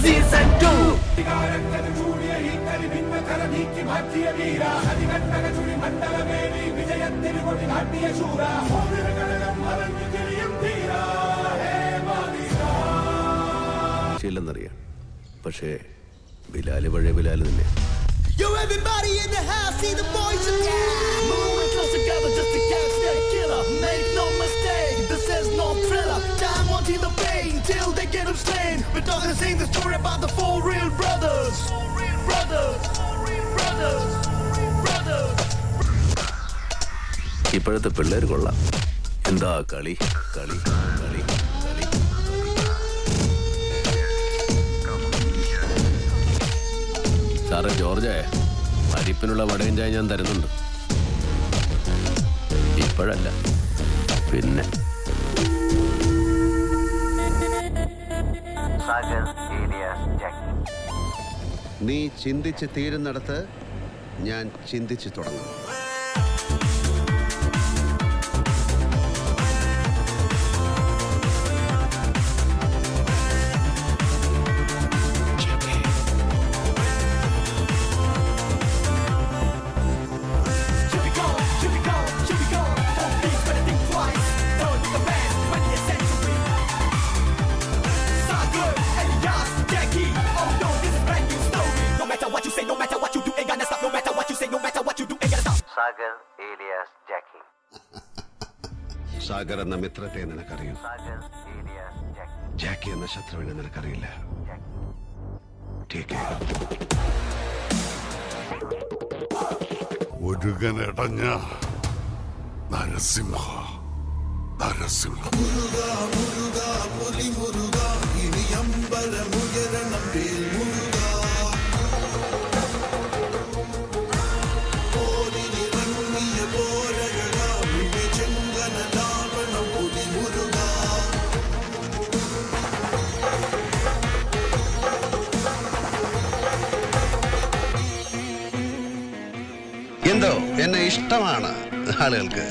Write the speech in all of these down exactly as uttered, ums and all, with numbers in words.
Season two. ചില്ലെന്നറിയാം, പക്ഷേ ബിലാല് പഴയ ബിലാല് തന്നെ. Yo, everybody in the house, see the boys again. Moving close together just to catch that killer. Make no mistake, this is no thriller. Time won't heal the pain till they get him slain. We're talking, sing the story about the four real brothers. Brothers, brothers, brothers. ഇപ്പോഴത്തെ പിള്ളേർ കൊള്ളാം. എന്താ കളി കളി കളി കളി. സാറേ ജോർജേ, പരിപ്പിനുള്ള വടയും ചായ ഞാൻ തരുന്നുണ്ട്. ഇപ്പോഴല്ല, പിന്നെ. നീ ചിന്തിച്ച് തീരുന്നിടത്ത് ഞാൻ ചിന്തിച്ചു തുടങ്ങും. സാഗർ എന്ന മിത്രത്തെ നിനക്കറിയും, ജാക്കി എന്ന ശത്രുവിനെ നിനക്കറിയില്ല. ഒരുകനടഞ്ഞ നരസിംഹ നരസിംഹ എന്തോ എന്നെ ഇഷ്ടമാണ് ആളുകൾക്ക്.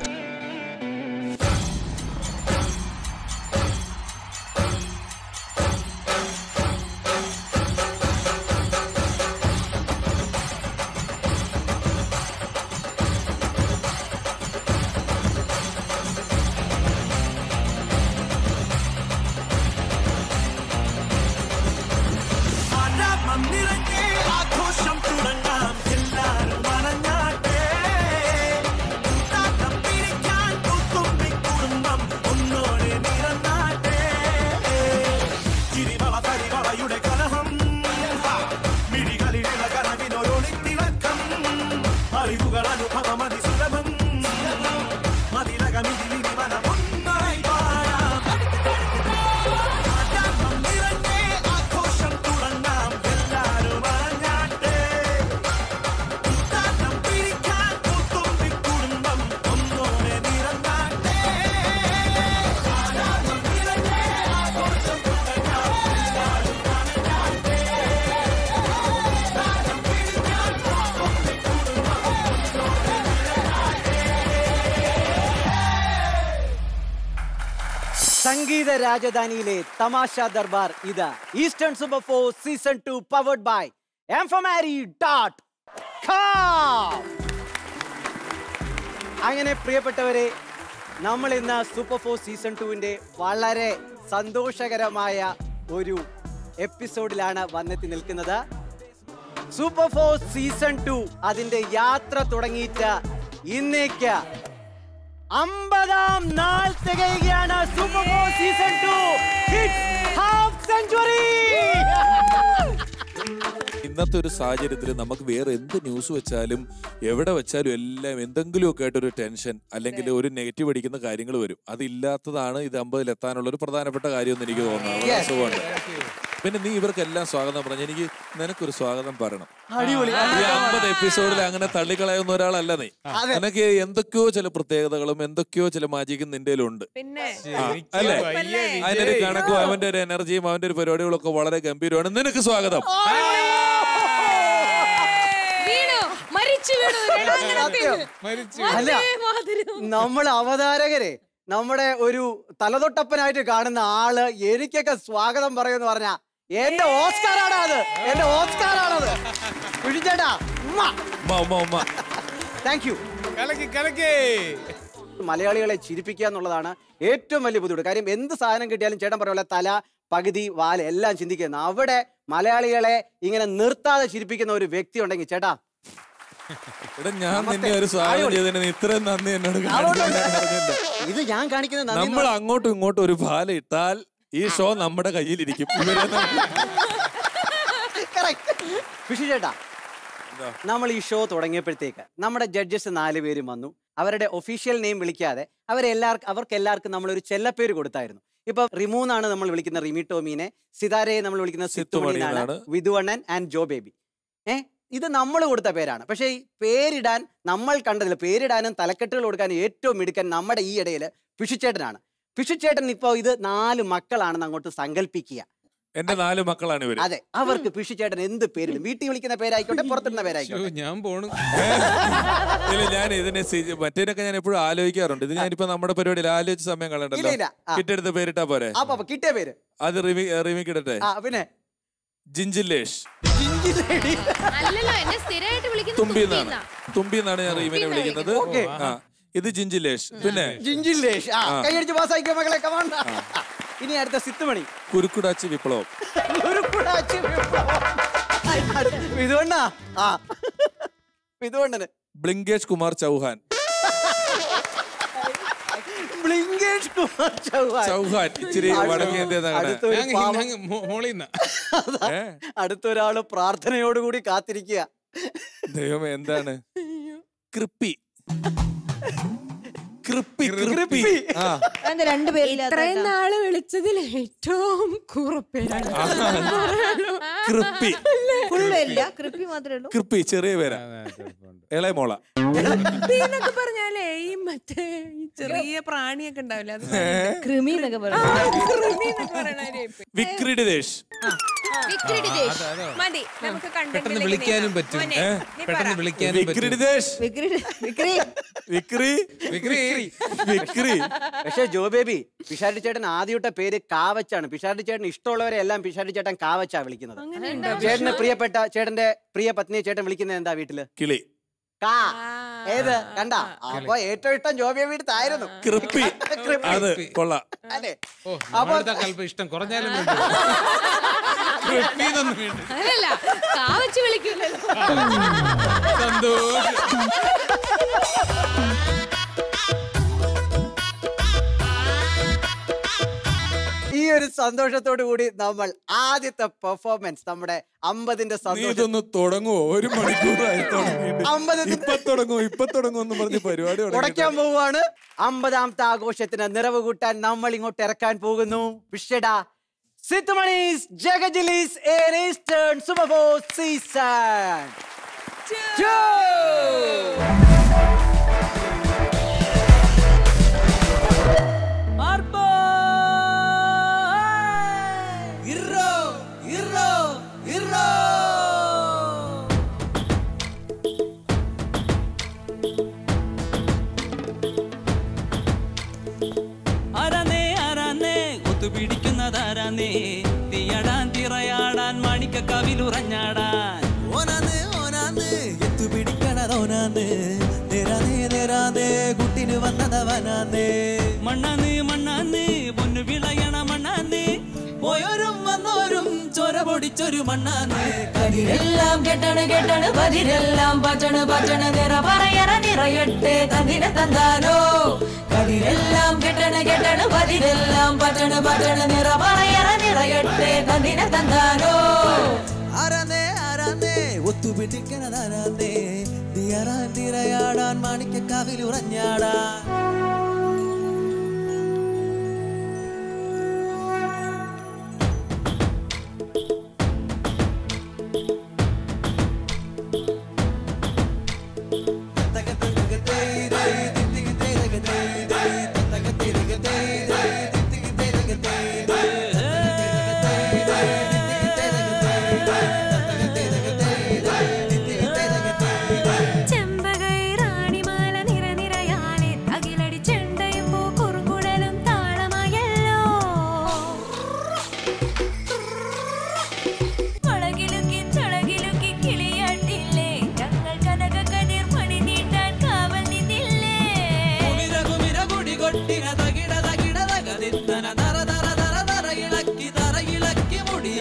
സംഗീത രാജധാനിയിലെ തമാശ ദർബാർ ഇതാ Eastern super four season two powered by എംഫമാരി ഡോട്ട് കോം. അങ്ങനെ പ്രിയപ്പെട്ടവരെ, നമ്മൾ ഇന്ന് സൂപ്പർ ഫോർ സീസൺ ടുവിന്റെ വളരെ സന്തോഷകരമായ ഒരു എപ്പിസോഡിലാണ് വന്നെത്തി നിൽക്കുന്നത്. സൂപ്പർ ഫോർ സീസൺ ടു അതിന്റെ യാത്ര തുടങ്ങിയിട്ട് ഇന്നേക്ക് അമ്പതാം നാൾ തികയുകയാണ്. Super four season two half century. ഇന്നത്തെ ഒരു സാഹചര്യത്തിൽ നമുക്ക് വേറെ എന്ത് ന്യൂസ് വെച്ചാലും എവിടെ വെച്ചാലും എല്ലാം എന്തെങ്കിലുമൊക്കെ ആയിട്ടൊരു ടെൻഷൻ അല്ലെങ്കിൽ ഒരു നെഗറ്റീവ് അടിക്കുന്ന കാര്യങ്ങൾ വരും. അതില്ലാത്തതാണ് ഇത് അമ്പതിലെത്താനുള്ള ഒരു പ്രധാനപ്പെട്ട കാര്യം എന്ന് എനിക്ക് തോന്നുന്നത്. സുഖമുണ്ട്. പിന്നെ നീ ഇവർക്കെല്ലാം സ്വാഗതം പറഞ്ഞു. എനിക്ക് നിനക്കൊരു സ്വാഗതം പറയണം. ഈ അമ്പത് എപ്പിസോഡിൽ അങ്ങനെ തള്ളിക്കളയുന്ന ഒരാളല്ല നീ. നിനക്ക് എന്തൊക്കെയോ ചില പ്രത്യേകതകളും എന്തൊക്കെയോ ചില മാജിക്കും നിന്റെ ഉണ്ട് അല്ലേ? അതിനൊരു കണക്കും അവന്റെ ഒരു എനർജിയും അവന്റെ ഒരു പരിപാടികളൊക്കെ വളരെ ഗംഭീരമാണ്. നിനക്ക് സ്വാഗതം. അല്ല, നമ്മൾ അവതാരകരെ നമ്മുടെ ഒരു തലതൊട്ടപ്പനായിട്ട് കാണുന്ന ആള് എനിക്കൊക്കെ സ്വാഗതം പറയുമെന്ന് പറഞ്ഞാ എന്റെ ഓസ്കാറാണ് അത്, എന്റെ ഓസ്കാറാണത്. വിളിച്ചേട്ടാ താങ്ക് യു. മലയാളികളെ ചിരിപ്പിക്കുക എന്നുള്ളതാണ് ഏറ്റവും വലിയ ബുദ്ധിമുട്ട്. കാര്യം എന്ത് സാധനം കിട്ടിയാലും ചേട്ടൻ പറയുന്ന തല പകുതി വാല് എല്ലാം ചിന്തിക്കുന്നു. അവിടെ മലയാളികളെ ഇങ്ങനെ നിർത്താതെ ചിരിപ്പിക്കുന്ന ഒരു വ്യക്തി ഉണ്ടെങ്കിൽ ചേട്ടാ ഞാൻ നിന്നെ ഒരു സാധനം ചെയ്തതിന് ഇത്രയും നന്ദി എന്നോട്. ഇത് ഞാൻ കാണിക്കുന്ന നമ്മൾ അങ്ങോട്ടും ഇങ്ങോട്ടും ഒരു പാല ഇട്ടാൽ ഈ ഷോ നമ്മുടെ കയ്യിലിരിക്കും. വിഷു ചേട്ടാ, നമ്മൾ ഈ ഷോ തുടങ്ങിയപ്പോഴത്തേക്ക് നമ്മുടെ ജഡ്ജസ് നാല് പേരും വന്നു. അവരുടെ ഒഫീഷ്യൽ നെയിം വിളിക്കാതെ അവരെല്ലാവർക്കും അവർക്ക് എല്ലാവർക്കും നമ്മളൊരു ചെല്ലപ്പേര് കൊടുത്തായിരുന്നു. ഇപ്പൊ റിമൂന്നാണ് നമ്മൾ വിളിക്കുന്ന റിമി ടോമീനെ, സിതാരയെ നമ്മൾ വിളിക്കുന്ന സിത്തുമണിയാണ്, വിധുവണ്ണൻ ആൻഡ് ജോ ബേബി. ഏഹ് ഇത് നമ്മൾ കൊടുത്ത പേരാണ്. പക്ഷേ ഈ പേരിടാൻ നമ്മൾ കണ്ടതില്ല. പേരിടാനും തലക്കെട്ടുകൾ കൊടുക്കാനും ഏറ്റവും മിടുക്കൻ നമ്മുടെ ഈ ഇടയിൽ പിഷുച്ചേട്ടനാണ്. പിഷുച്ചേട്ടൻ ഇപ്പോൾ ഇത് നാല് മക്കളാണെന്ന് അങ്ങോട്ട് സങ്കല്പിക്കുക. എന്റെ നാല് മക്കളാണ് ഇവര്. അതെ, അവർക്ക് പിഷുച്ചേട്ടൻ എന്ത് പേരിടും? വീട്ടിൽ വിളിക്കുന്ന പേരായിക്കോട്ടെ, പുറത്തിടുന്ന പേരായിക്കോട്ടെ. ഞാൻ പോണു. ഇല്ല, ഞാൻ ഇതിനെ മറ്റേനൊക്കെ ഞാൻ എപ്പോഴും ആലോചിക്കാറുണ്ട്. ഇത് ഞാനിപ്പോ നമ്മുടെ പരിപാടിയിൽ ആലോചിച്ച സമയം കളയണ്ടല്ലോ. കിട്ടെടുത്ത് പേരിട്ടാ പോരെ? കിട്ടിയ പേര് അത് റിമി റിമി കിടട്ടെ. പിന്നെ ജിഞ്ചിലേഷ്. തുമ്പി എന്നാണ് തുമ്പി എന്നാണ് ഞാൻ റീമിനെ വിളിക്കുന്നത്. ഇത് ജിഞ്ചിലേഷ്. പിന്നെ ജിഞ്ചിലേഷ് കൈയടിച്ച് പാസ്സായിക്കോ മകളെ. ഇനി അടുത്ത സിത്തുമണി. കുരുക്കുടാച്ചി വിപ്ലവം. കുരുക്കുടാച്ചി വിപ്ലവം. വിധുവണ്ണ. ആ വിധുവണ്ണന്. ബ്ലിങ്കേഷ് കുമാർ ചൗഹാൻ. ബ്ലിങ്കേഷ് കുമാർ ചൗഹാൻ. ചൗഹാൻ ഇച്ചിരി അടുത്തൊരാള് പ്രാർത്ഥനയോടുകൂടി കാത്തിരിക്കുക. ദൈവമേ എന്താണ്? കൃപ്പി. കൃപ്പി കൃപ്പി. ഇത്രയും നാള് വിളിച്ചതിൽ ഏറ്റവും കുറപ്പേരാണ് കൃപ്പി. കൃപ്പി മാത്രമേ ഉള്ളൂ. കൃപ്പി ചെറിയ പേരാ. ഇളയ മോള എന്നൊക്കെ പറഞ്ഞാലേ ഈ മറ്റേ ഈ ചെറിയ പ്രാണിയൊക്കെ ഉണ്ടാവില്ല, അത് കൃമി എന്നൊക്കെ പറയണ. വിക്രിഡിദേശ്. മതി, നമുക്ക് പെട്ടെന്ന് വിളിക്കാനും പറ്റും. പെട്ടെന്ന് വിളിക്കാനും പറ്റും. പക്ഷെ ജോ ബേബി, പിഷാരടി ചേട്ടൻ ആദ്യത്തെ പേര് കാവച്ചാണ്. പിഷാരടി ചേട്ടൻ ഇഷ്ടമുള്ളവരെ എല്ലാം പിഷാരടി ചേട്ടൻ കാവച്ചാ വിളിക്കുന്നത്. ചേട്ടന് പ്രിയപ്പെട്ട ചേട്ടന്റെ പ്രിയ പത്നിയെ ചേട്ടൻ വിളിക്കുന്നത് എന്താ വീട്ടില്? കിളി. കാ. ഏത് കണ്ട? അപ്പൊ ഏറ്റവും ഇഷ്ടം ജോ ബേബിയുടെ ആയിരുന്നു കൃപ്പി. അത് കൊള്ളാം. അതെ. അപ്പൊ ഇഷ്ടം കുറഞ്ഞാലും അല്ലല്ല, കാവച്ച് വിളിക്കൂലല്ലോ. സന്തോഷം. ഈ ഒരു സന്തോഷത്തോടു കൂടി നമ്മൾ ആദ്യത്തെ പെർഫോമൻസ് നമ്മുടെ അമ്പതിന്റെ സന്തോഷം തുടങ്ങുമോ? ഒരു മണിക്കൂറായി ഇപ്പൊ തുടങ്ങുമോ ഇപ്പൊ തുടങ്ങുമെന്ന് പറഞ്ഞ് പരിപാടി ഉടയ്ക്കാൻ പോവുകയാണ്. അമ്പതാമത്തെ ആഘോഷത്തിന് നിറവ് കൂട്ടാൻ നമ്മൾ ഇങ്ങോട്ട് ഇറക്കാൻ പോകുന്നു. വിഷടാ സിത്തുമണീസ് ജഗജിലീസ് എൻ Eastern super four season two. പിടിക്കുന്നതാരാന്നേ തീയടാൻ തിറയാടാൻ മാണിക്ക കവിലുറഞ്ഞാടാൻ ഓനാന്ന് ഓനാന്ന് എത്തു പിടിക്കണതോനാന്ന് നേരാന്നേ നേരാന്നേ കുട്ടിന് വന്നതവനാന്നേ മണ്ണാന്ന് മണ്ണാന്ന് പൊന്നു വിളയണ മണ്ണാന്ന് പോയോരും വന്നോരും ചോര പൊടിച്ചൊരു മണ്ണാന്ന് കതിരെല്ലാം കെട്ടണ് കെട്ടണ് പതിരെല്ലാം പറ്റണ് പറ്റണ് നിറ പറയണ നിറയട്ടെ തന്നിനെ തന്നാനോ കതിരെല്ലാം കെട്ടണ് കെട്ടണ് പതിരെല്ലാം പറ്റണ് പറ്റണ് നിറ പറയണ നിറയട്ടെ തന്നിനെ തന്നാനോ ആരാന്നേ ആരാന്നേ ഒത്തുപിടിക്കണതാരാന്നേ തീയറാൻ തിരയാടാൻ മാണിക്ക കാവിലുറഞ്ഞാടാൻ ചെമ്പകൈ റാണിമാല നിര നിരയാലെ തകില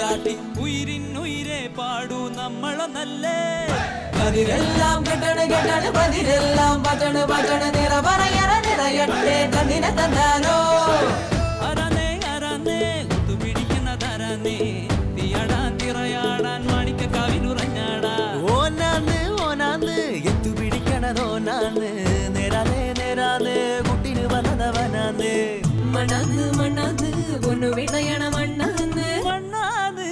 കളിയാട്ടി ഉയിരിൻ ഉയിരെ പാടൂ നമ്മളൊന്നല്ലേ പതിരെല്ലാം കെട്ടണ് കെട്ടണ് പതിരെല്ലാം പറ്റണ് പറ്റണ് നിറ പറയറ നിറയട്ടെ തന്നിനെ തന്നാലോ അരാനേ അരാനേ ഒത്തു പിടിക്കുന്നതാരാനേ തീയാടാൻ തിറയാടാൻ മാണിക്ക കാവിലുറഞ്ഞാടാ ഓനാന്ന് ഓനാന്ന് എത്തു പിടിക്കണതോനാന്ന് നേരാനേ നേരാനേ കുട്ടിന് വന്നതവനാന്ന് മണ്ണാന്ന് മണ്ണാന്ന് പൊന്നു വിണയണ മണ്ണാന്ന് മണ്ണാന്ന്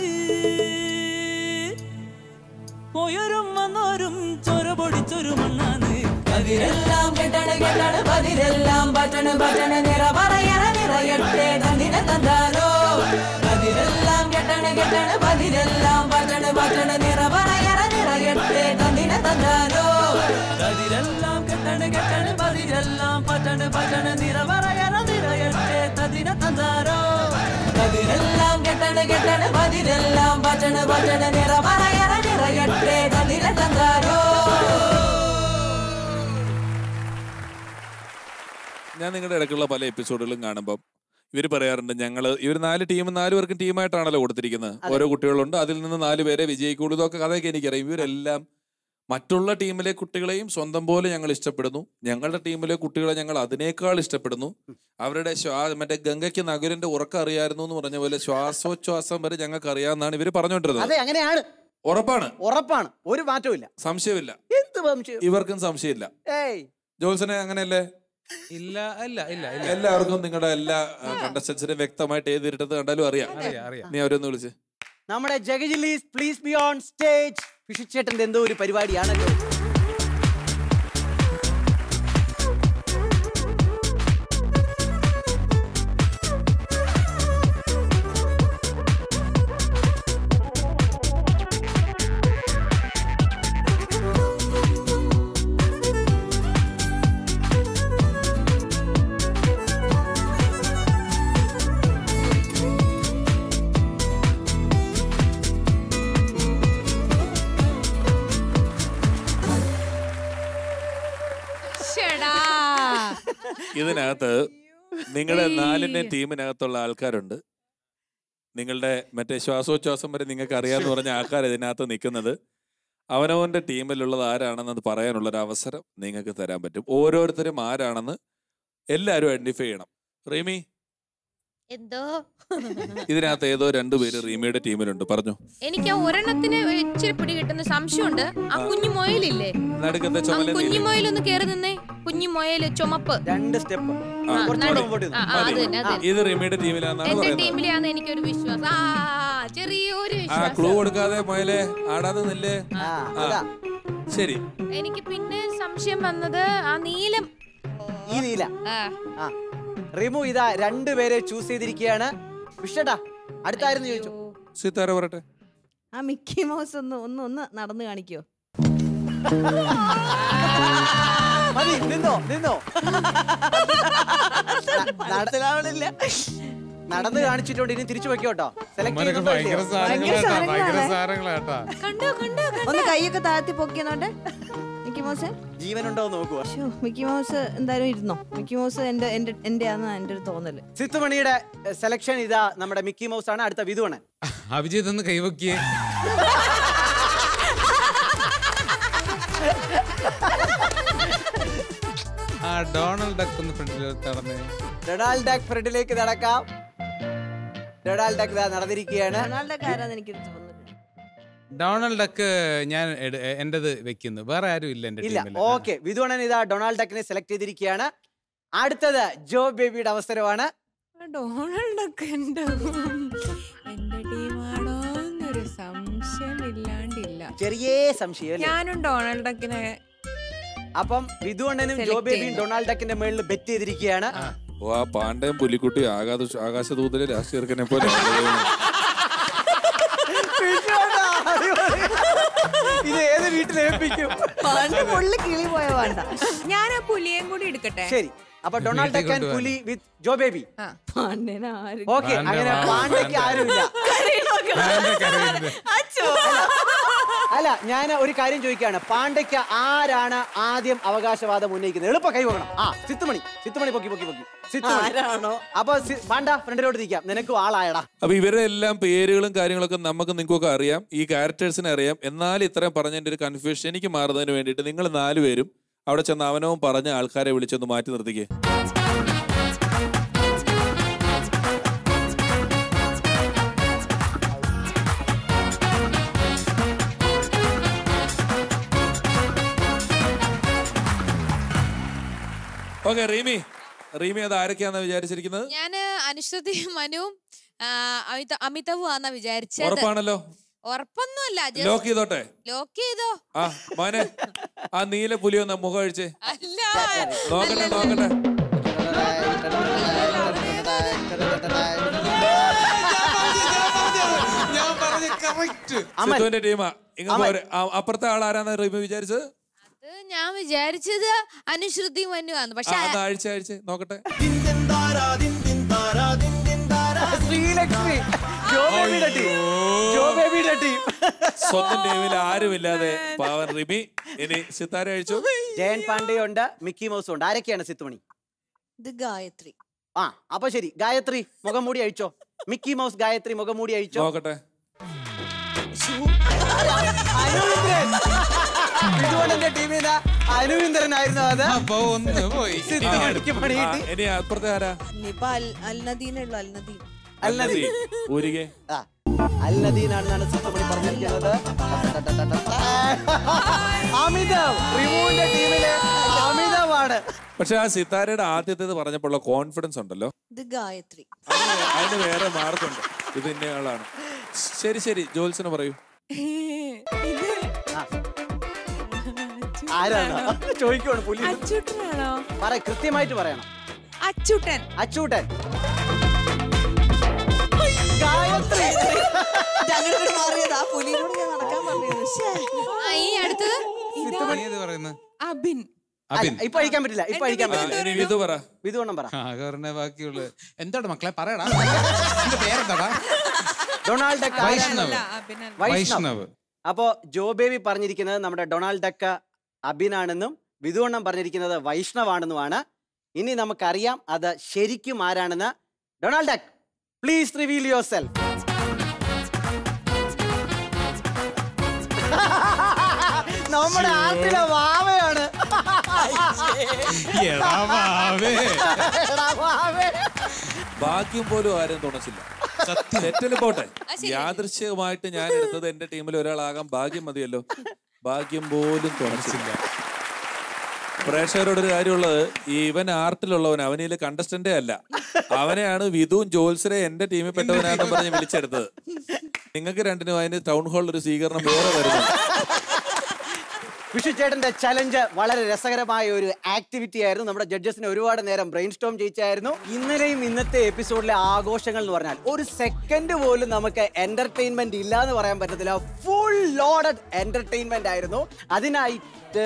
പോയൊരും വന്നോരും ചൊര പൊടിച്ചൊരു മണ്ണാന്ന് കതിരെല്ലാം കെട്ടണ് കെട്ടണ് പതിരെല്ലാം പറ്റണ് പറ്റണ് നിറ പറയണ നിറയട്ടെ തന്നിനെ തന്നാലോ കതിരെല്ലാം കെട്ടണ് കെട്ടണ് പതിരെല്ലാം പറ്റണ് പറ്റണ് നിറ പറയണ നിറയട്ടെ തന്നിനെ തന്നാലോ കതിരെല്ലാം കെട്ടണ് കെട്ടണ് പതിരെല്ലാം പറ്റണ് പറ്റണ് നിറ പറയണ നിറയട്ടെ തന്നിനെ തന്നാലോ കതിരെല്ലാം കെട്ടണ് കെട്ടണ് പതിരെല്ലാം പറ്റണ് പറ്റണ് നിറ പറയണ നിറയട്ടെ തന്നിനെ തന്നാലോ. ഞാൻ നിങ്ങളുടെ ഇടയ്ക്കുള്ള പല എപ്പിസോഡുകളും കാണുമ്പം ഇവർ പറയാറുണ്ട് ഞങ്ങൾ ഇവർ നാല് ടീം നാല് പേർക്കും ടീമായിട്ടാണല്ലോ കൊടുത്തിരിക്കുന്നത്. ഓരോ കുട്ടികളുണ്ട്, അതിൽ നിന്ന് നാല് പേരെ വിജയിക്കുള്ളൂ. ഇതൊക്കെ കഥയൊക്കെ എനിക്കറിയാം. ഇവരെല്ലാം മറ്റുള്ള ടീമിലെ കുട്ടികളെയും സ്വന്തം പോലെ ഞങ്ങൾ ഇഷ്ടപ്പെടുന്നു. ഞങ്ങളുടെ ടീമിലെ കുട്ടികളെ ഞങ്ങൾ അതിനേക്കാൾ ഇഷ്ടപ്പെടുന്നു. അവരുടെ മറ്റേ ഗംഗയ്ക്ക് നഗരന്റെ ഉറക്കം അറിയായിരുന്നു എന്ന് പറഞ്ഞ പോലെ ശ്വാസോച്ഛ്വാസം വരെ ഞങ്ങൾക്ക് അറിയാമെന്നാണ് ഇവർ പറഞ്ഞുകൊണ്ടിരുന്നത്. അങ്ങനെയാണ്. ഉറപ്പാണ് ഉറപ്പാണ്, ഒരു മാറ്റവും സംശയമില്ല. ഇവർക്കും സംശയമില്ല. ജോത്സനെ അങ്ങനെയല്ലേ? ഇല്ല ഇല്ല ഇല്ല എല്ലാവർക്കും നിങ്ങളുടെ എല്ലാ കണ്ടസ്റ്റൻസിനെ വ്യക്തമായിട്ട് ഏത് ഇരുട്ടത്ത് കണ്ടാലും അറിയാം. നീ അവരൊന്ന് വിളിച്ച്. നമ്മുടെ ജഗജിലീസ് പ്ലീസ് ബി ഓൺ സ്റ്റേജ്. ഫിഷിച്ചേട്ടന്റെ എന്തോ ഒരു പരിപാടിയാണല്ലോ. ഇതിനകത്ത് നിങ്ങളുടെ നാലിന്റെ ടീമിനകത്തുള്ള ആൾക്കാരുണ്ട്. നിങ്ങളുടെ മറ്റേ ശ്വാസോച്ഛ്വാസം വരെ നിങ്ങൾക്ക് അറിയാന്ന് പറഞ്ഞ ആൾക്കാർ ഇതിനകത്ത് നിൽക്കുന്നത്. അവനവന്റെ ടീമിലുള്ളത് ആരാണെന്നത് പറയാനുള്ളൊരു അവസരം നിങ്ങൾക്ക് തരാൻ പറ്റും. ഓരോരുത്തരും ആരാണെന്ന് എല്ലാവരും ഐഡന്റിഫൈ ചെയ്യണം. റീമി, എന്തോ ഇതിനകത്ത് ഏതോ രണ്ടുപേര് റീമിയുടെ ടീമിലുണ്ട്. പറഞ്ഞു. എനിക്ക് ഒരെണ്ണത്തിന് ഇച്ചിരി പിടി കിട്ടുന്ന സംശയമുണ്ട്. ആ കുഞ്ഞു മൊയലില്ലേ, കുഞ്ഞു മൊയൽ ഒന്ന് കേറി നിന്നേ. കുഞ്ഞു മൊയല് ചുമപ്പ് രണ്ട് സ്റ്റെപ്പ്. ഇത് റീമിയുടെ ടീമിലാണെന്നാണ് എന്റെ ടീമിലാന്ന് എനിക്കൊരു വിശ്വാസം. ആ ചെറിയൊരു വിശ്വാസം. ക്ലൂ കൊടുക്കാതെ മൊയലെ ആടാതെ നില്ലേ. ശരി. എനിക്ക് പിന്നെ സംശയം വന്നത് ആ നീലം. ഈ നീല. റിമു ഇതാ രണ്ടുപേരെ ചൂസ് ചെയ്തിരിക്കുകയാണ്. വിഷടാ അടുത്തായിരുന്നു ചോദിച്ചു. സിതാര പറട്ടെ. ആ മിക്കി മൗസ് ഒന്ന് ഒന്ന് ഒന്ന് നടന്നു കാണിക്കോ? മതി, നിന്നോ നിന്നോ. നടത്തിലാവണില്ല. നടന്ന് കാണിച്ചിട്ടുണ്ട്. ഇനി തിരിച്ചു വെക്കോട്ടോ. ഒന്ന് കൈയൊക്കെ താഴ്ത്തി പൊക്കിയെന്നോട്ടെ. മിക്കി മൗസ് ജീവനുണ്ടോ നോക്കുക. മിക്കി മൗസ് എന്തായാലും ഇരുന്നോ. മിക്കി മൗസ് എന്റെ എന്റെ എന്റെ ആണെന്ന് എന്റെ ഒരു തോന്നല്. സിത്തുമണിയുടെ സെലക്ഷൻ ഇതാ. നമ്മുടെ മിക്കി മൗസ് ആണ്. അടുത്ത വിധുവാണ്. അഭിജിത്ത് ഒന്ന് കൈവക്കിയേ. ആ ഡൊണാൾഡ് ഡക്ക് ഒന്ന് ഫ്രണ്ടിലേക്ക് നടന്നേ. ഡൊണാൾഡ് ഡക്ക് ഫ്രണ്ടിലേക്ക് നടക്കാം. ഡൊണാൾഡ് ഡക്ക് നടന്നിരിക്കുകയാണ്. ഡൊണാൾഡ് ഡക്ക് ആരാന്ന് എനിക്ക് തോന്നുന്നു. ഡൊണാൾഡ് ഡക്ക് ഞാൻ എന്റേത് വെക്കുന്നു. വേറെ ആരും ഇല്ല എന്റെ ഇല്ല. ഓക്കെ, വിധുവണ്ണൻ ഇതാ ഡൊണാൾഡ് ഡക്കിനെ സെലക്ട് ചെയ്തിരിക്കുകയാണ്. അടുത്തത് ജോ ബേബിയുടെ അവസരമാണ്. ഡൊണാൾഡ് ഡക്ക് എന്റെ എന്റെ ടീമാണോ എന്നൊരു സംശയം ഇല്ലാണ്ടില്ല. ചെറിയ സംശയം. ഞാനും ഡൊണാൾഡ് ഡക്കിനെ. അപ്പം വിധുവണ്ണനും ജോ ബേബിയും ഡൊണാൾഡ് ഡക്കിന്റെ മേളിൽ ബെറ്റ് ചെയ്തിരിക്കുകയാണ്. ഓ ആ പാണ്ഡ്യം പുലിക്കുട്ടി ആകാശ ആകാശദൂതരെ രാഷ്ട്രീയർക്കനെ പോലെ. ഇത് ഏത് വീട്ടിലേൽപ്പിക്കും? കിളി പോയ വേണ്ട. ഞാൻ ആ പുലിയേം കൂടി എടുക്കട്ടെ. ശരി, അപ്പൊ ഡൊണാൾഡ് ഡക്ക് ആൻഡ് പുലി വിത്ത് ജോ ബേബി. ഓക്കെ, അങ്ങനെ പാണ്ഡ്യക്ക് ആരുമില്ല. അല്ല ഞാൻ ഒരു കാര്യം ചോദിക്കുകയാണ്, പാണ്ഡയ്ക്ക് ആരാണ് ആദ്യം അവകാശവാദം ഉന്നയിക്കുന്നത്? എളുപ്പ കൈ പോകണം. ആ സിത്തുമണി, സിത്തുമണി പൊക്കി പൊക്കി പൊക്കി സിത്തുമണി. അപ്പൊ പാണ്ഡ ഫ്രണ്ടിലോട്ട് നിൽക്കാം, നിനക്കും ആളായടാ. അപ്പൊ ഇവരുടെ എല്ലാം പേരുകളും കാര്യങ്ങളൊക്കെ നമുക്ക് നിങ്ങൾക്കൊക്കെ അറിയാം, ഈ ക്യാരക്ടേഴ്സിനെ അറിയാം. എന്നാൽ ഇത്രയും പറഞ്ഞതിന്റെ ഒരു കൺഫ്യൂഷൻ എനിക്ക് മാറുന്നതിന് വേണ്ടിയിട്ട് നിങ്ങൾ നാലുപേരും അവിടെ ചെന്ന് അവനവും പറഞ്ഞ ആൾക്കാരെ വിളിച്ചൊന്ന് മാറ്റി നിർത്തിക്കേ. ഓക്കെ, റീമി റീമി അത് ആരൊക്കെയാണെന്ന് വിചാരിച്ചിരിക്കുന്നത്? ഞാന് അനുശ്രുതി, മനുവും അമിതാവും ആന്നാ വിചാരിച്ചത്. ഉറപ്പാണല്ലോ? ഉറപ്പൊന്നുമല്ല. ലോക്ക് ചെയ്തോട്ടെ? ലോക്ക് ചെയ്തോ. ആ മോനെ, ആ നീല പുലി ഒന്ന് മുഖം അഴിച്ചേ. അല്ല, നോക്കട്ടെ നോക്കട്ടെ. സിത്തുവിന്റെ ടീമാ. ഇങ്ങനെ അപ്പുറത്തെ ആൾ ആരാന്ന് റീമി വിചാരിച്ചത്? ഞാൻ വിചാരിച്ചത് അനുശ്രുതി മനുവാന്ന്. പക്ഷെ അഴിച്ച അഴിച്ച് നോക്കട്ടെ. സ്വന്തം ടീമിൽ ആരുമില്ലാതെ പാവൻ റിമി. ഇനി സിത്താര അഴിച്ചു. ജയൻ പാണ്ഡെ ഉണ്ട്, മിക്കി മൗസും ഉണ്ട്. ആരൊക്കെയാണ് സിത്തുമണി? ഗായത്രി. ആ അപ്പൊ ശരി, ഗായത്രി മുഖം മൂടി അഴിച്ചോ. മിക്കി മൗസ് ഗായത്രി മുഖം മൂടി അഴിച്ചോ. നോക്കട്ടെ. ടീമിന് അനുവിന്ദ്രനായിരുന്നു അത്. ഇനി അപ്പുറത്തെ ആരാ? അൽനദീനാണെന്നാണ് സിത്തുമണി പറഞ്ഞിരിക്കുന്നത്. അമിതാവ്, റിമൂവിന്റെ ടീമിലെ അമിതാവാണ്. പക്ഷെ ആ സിത്താരയുടെ ആദ്യത്തേത് പറഞ്ഞപ്പോഴുള്ള കോൺഫിഡൻസ് ഉണ്ടല്ലോ. ഗായത്രി. അതിന് വേറെ മാർക്കുണ്ട്. ഇത് ഇന്നയാളാണ്. ശരി ശരി, ജോത്സന് പറയൂ. ആരാണോ ചോദിക്കുവാണ് പുലി. അച്ചൂട്ടനാണോ? പറ, കൃത്യമായിട്ട് പറയണം. അച്ചൂട്ടൻ. അച്ചൂട്ടൻ. ഗായത്രി. ഈ അടുത്തത് അബിൻ. ഇപ്പൊ അഴിക്കാൻ പറ്റില്ല, ഇപ്പൊ അഴിക്കാൻ പറ്റില്ല. വിധുവണ്ണം പറ. ബാക്കിയുള്ള എന്താണ് മക്കളെ പറയടാ, പേരെന്താടാ? Donald duck. വൈഷ്ണവ്. അപ്പോ ജോ ബേബി പറഞ്ഞിരിക്കുന്നത് നമ്മുടെ ഡൊണാൾഡ് ഡക്ക് അബിനാണെന്നും വിധുവണ്ണം പറഞ്ഞിരിക്കുന്നത് വൈഷ്ണവാണെന്നുമാണ്. ഇനി നമുക്കറിയാം അത് ശരിക്കും ആരാണെന്ന്. Donald Duck, please reveal yourself. നമ്മുടെ ആർട്ടിലെ വാവയാണ്. ഭാഗ്യം പോലും ആരും തുണച്ചില്ല. തെറ്റല് പോട്ടെ, യാദൃശ്ചികമായിട്ട് ഞാൻ എടുത്തത് എന്റെ ടീമിൽ ഒരാളാകാൻ ഭാഗ്യം മതിയല്ലോ. ഭാഗ്യം പോലും തുണച്ചില്ല. പ്രേക്ഷകരോടൊരു കാര്യമുള്ളത്, ഇവൻ ആർട്ടിലുള്ളവൻ, അവനിൽ കണ്ടസ്റ്റന്റേ അല്ല. അവനെയാണ് വിധുവും ജോത്സരെ എന്റെ ടീമിൽ പെട്ടവനാണെന്ന് പറഞ്ഞ് വിളിച്ചെടുത്തത്. നിങ്ങൾക്ക് രണ്ടിനും അതിന് ടൗൺ ഹാളിൽ ഒരു സ്വീകരണം വേറെ വരുന്നു. വിഷു ചേട്ടന്റെ ചലഞ്ച് വളരെ രസകരമായ ഒരു ആക്ടിവിറ്റി ആയിരുന്നു. നമ്മുടെ ജഡ്ജസിന് ഒരുപാട് നേരം ബ്രെയിൻ സ്റ്റോം ചെയ്യിച്ചായിരുന്നു. ഇന്നലെയും ഇന്നത്തെ എപ്പിസോഡിലെ ആഘോഷങ്ങൾ എന്ന് പറഞ്ഞാൽ ഒരു സെക്കൻഡ് പോലും നമുക്ക് എന്റർടൈൻമെന്റ് ഇല്ല എന്ന് പറയാൻ പറ്റത്തില്ല. ഫുൾ ലോഡഡ് എന്റർടൈൻമെന്റ് ആയിരുന്നു. അതിനായിട്ട്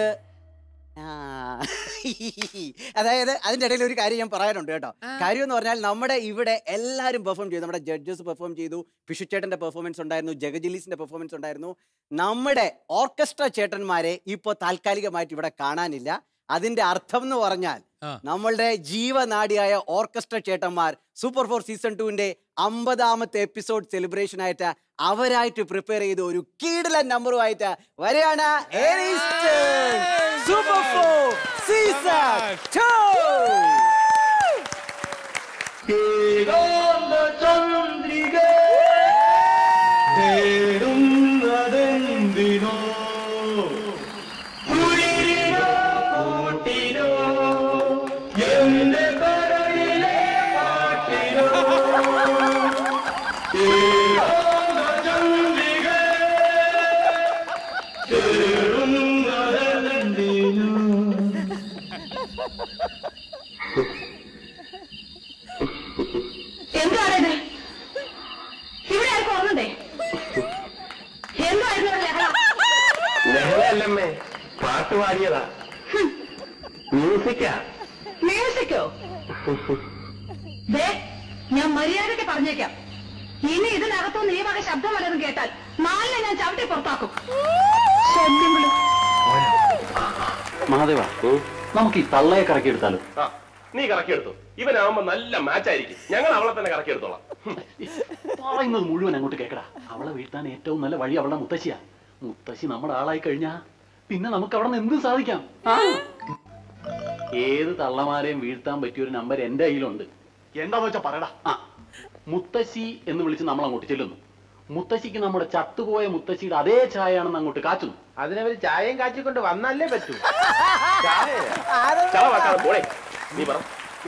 അതായത് അതിന്റെ ഇടയിൽ ഒരു കാര്യം ഞാൻ പറയാനുണ്ട് കേട്ടോ. കാര്യം എന്ന് പറഞ്ഞാൽ നമ്മുടെ ഇവിടെ എല്ലാവരും പെർഫോം ചെയ്തു. നമ്മുടെ ജഡ്ജസ് പെർഫോം ചെയ്തു. ഫിഷു ചേട്ടന്റെ പെർഫോമൻസ് ഉണ്ടായിരുന്നു, ജഗജിലീസിന്റെ പെർഫോമൻസ് ഉണ്ടായിരുന്നു. നമ്മുടെ ഓർക്കസ്ട്ര ചേട്ടന്മാരെ ഇപ്പൊ താൽക്കാലികമായിട്ട് ഇവിടെ കാണാനില്ല. അതിന്റെ അർത്ഥം എന്ന് പറഞ്ഞാൽ നമ്മളുടെ ജീവനാടിയായ ഓർക്കസ്ട്ര ചേട്ടന്മാർ സൂപ്പർ ഫോർ സീസൺ ടുവിന്റെ അമ്പതാമത്തെ എപ്പിസോഡ് സെലിബ്രേഷൻ ആയിട്ട് അവരായിട്ട് പ്രിപ്പയർ ചെയ്ത ഒരു കീടലൻ നമ്പറുമായിട്ട് വരെയാണ് സൂപ്പർ ഫോർ സീസൺ ടു. എന്താണിത്? ഇവിടെ ആർക്കും ഓർമ്മണ്ടേ? എന്തായിരുന്നു ലഹളയല്ലമ്മേ, പാട്ട് പാടിയതാ. മ്യൂസിക്കാ. മ്യൂസിക്കോ? ഞാൻ മര്യാദയ്ക്ക് പറഞ്ഞേക്കാം, ഇനി ഇതിനകത്തുനിന്ന് ഈ വക ശബ്ദം വല്ലതും കേട്ടാൽ നാലിനെ ഞാൻ ചവിട്ടി പുറത്താക്കും. മഹാദേവ, നമുക്ക് ഈ തള്ളയെ കറക്കി എടുത്താലോ? നീ കറക്കിയെടുത്തു. ഇവനാവുമ്പോ നല്ല മാച്ച് ആയിരിക്കും. ഞങ്ങൾ അവളെ തന്നെ കറക്കിയെടുത്തോളാം. പറയുന്നത് മുഴുവൻ അങ്ങോട്ട് കേക്കടാ. അവളെ വീഴ്ത്താൻ ഏറ്റവും നല്ല വഴി അവളുടെ മുത്തശ്ശിയാ. മുത്തശ്ശി നമ്മുടെ ആളായി കഴിഞ്ഞാ പിന്നെ നമുക്ക് അവിടെ നിന്ന് എന്തും സാധിക്കാം. ഏത് തള്ളമാരെയും വീഴ്ത്താൻ പറ്റിയ ഒരു നമ്പർ എന്റെ കയ്യിലുണ്ട്. എന്താന്ന് വെച്ചാ പറയടാ. ആ, മുത്തശ്ശി എന്ന് വിളിച്ച് നമ്മൾ അങ്ങോട്ട് ചെല്ലുന്നു. മുത്തശ്ശിക്ക് നമ്മുടെ ചത്തുപോയ മുത്തശ്ശിയുടെ അതേ ചായയാണെന്ന് അങ്ങോട്ട് കാച്ചുന്നു. അതിനവര് ചായയും കാച്ചിക്കൊണ്ട് വന്നല്ലേ പറ്റൂ. നീ പറ.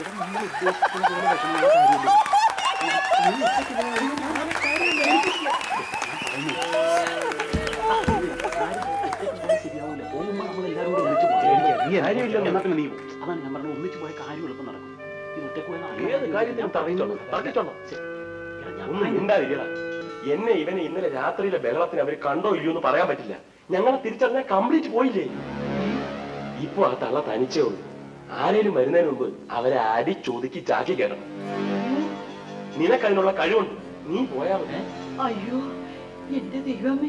അതാണ് ഞാൻ പറഞ്ഞത്, ഒന്നിച്ചു പോയ കാര്യം എളുപ്പം നടക്കും. ഇത് ഒറ്റ ഏത് കാര്യത്തിനും തർക്കിച്ചോണ്ടോ? ഒന്നും ഉണ്ടാവില്ലടാ. എന്നെ ഇവനെ ഇന്നലെ രാത്രിയിലെ ബഹളത്തിന് അവര് കണ്ടോ ഇല്ലയോ എന്ന് പറയാൻ പറ്റില്ല. ഞങ്ങളെ തിരിച്ചറിഞ്ഞാൽ കംപ്ലീറ്റ് പോയില്ലേ. ഇപ്പൊ ആ തള്ള തനിച്ചേ ഉള്ളൂ. ആരേലും വരുന്നതിന് മുമ്പ് അവരെ അടി ചോദിക്കി ചാക്കി കേട്ടണം. നിനക്കതിനുള്ള കഴിവുണ്ട്. നീ പോയാ മതി. അയ്യോ എന്റെ ദൈവമേ.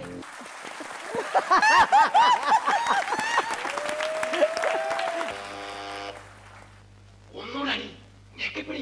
ഒന്നുകൂടി ഞെക്കിപ്പിടി.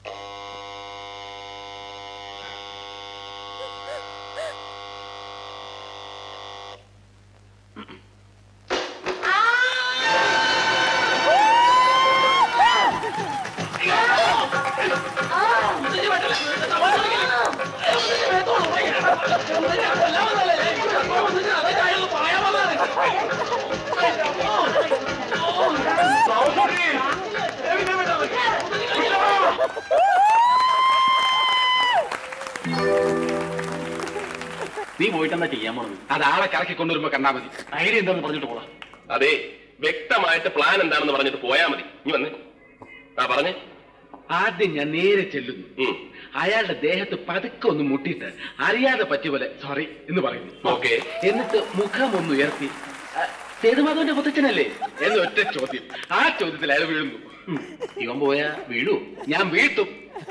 നീ പോയിട്ടെന്താ ചെയ്യാൻ പോണത്? അത് ആളെ കറക്കി കൊണ്ടുവരുമ്പോ കണ്ടാ മതി. ഐഡിയ എന്താണെന്ന് പറഞ്ഞിട്ട് പോകാം. അതെ, വ്യക്തമായിട്ട് പ്ലാൻ എന്താണെന്ന് പറഞ്ഞിട്ട് പോയാ മതി. നീ വന്നേ. ആ പറഞ്ഞേ. ആദ്യം ഞാൻ നേരെ ചെല്ലുന്നു. അയാളുടെ ദേഹത്ത് പതുക്കെ ഒന്ന് മുട്ടിയിട്ട് അറിയാതെ പറ്റിയ പോലെ സോറി എന്ന് പറയുന്നു. ഓക്കെ. എന്നിട്ട് മുഖം ഒന്ന് ഉയർത്തി സേതുമാധവന്റെ മുത്തച്ഛനല്ലേ എന്ന് ഒറ്റ ചോദ്യം. ആ ചോദ്യത്തിൽ അയാൾ വീഴുന്നു. ഇവൻ പോയാ വീഴൂ, ഞാൻ വീഴ്ത്തും.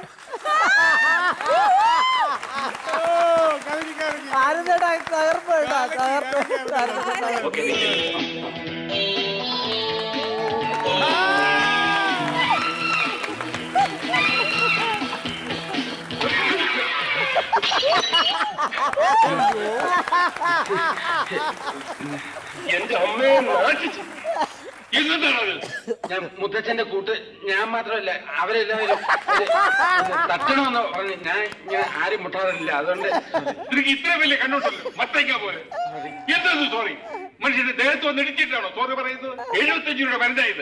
എന്റെ അമ്മയെ നാട്ടിച്ചു. ഞാൻ മുത്തച്ഛന്റെ കൂട്ട് ഞാൻ മാത്രമല്ല അവരെല്ലാവരും തട്ടണമെന്ന് പറഞ്ഞു. ഞാൻ ഇങ്ങനെ ആരും മുട്ടാറില്ല. അതുകൊണ്ട് നിനക്ക് ഇത്ര വലിയ കണ്ണുണ്ടല്ലോ, മത്തയ്ക്കാ പോലെ. എന്താ സോറി? മനുഷ്യന്റെ ദേഹത്ത് വന്ന് ഇടിച്ചിട്ടാണോ സോറി പറയുന്നത്? എഴുപത്തഞ്ചു രൂപ മരുന്നായത്.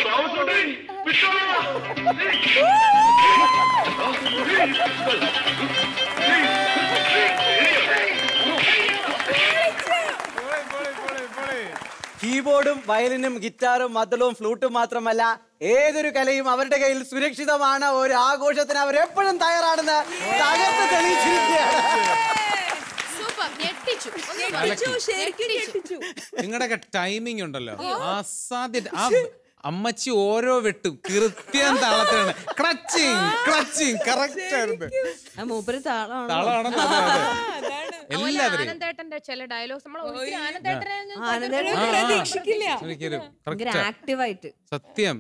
കീബോർഡും വയലിനും ഗിറ്റാറും മദ്ദളവും ഫ്ലൂട്ടും മാത്രമല്ല ഏതൊരു കലയും അവരുടെ കയ്യിൽ സുരക്ഷിതമാണ്. ഒരു ആഘോഷത്തിന് അവർ എപ്പോഴും തയ്യാറാണെന്ന് തകർത്ത് തെളിയിച്ചിരിക്കുകയാണ്. നിങ്ങളുടെയൊക്കെ ടൈമിംഗ് ഉണ്ടല്ലോ, അസാധ്യ. ആ അമ്മച്ചി ഓരോ വെട്ടും കൃത്യം താളത്തിലാണ്. ക്ലച്ചിങ് ക്ലച്ചിങ് കറക്റ്റ് ആയിരുന്നു. എല്ലാവരും ആനന്ദേട്ടന്റെ ചില ഡയലോഗ്സ് സത്യം.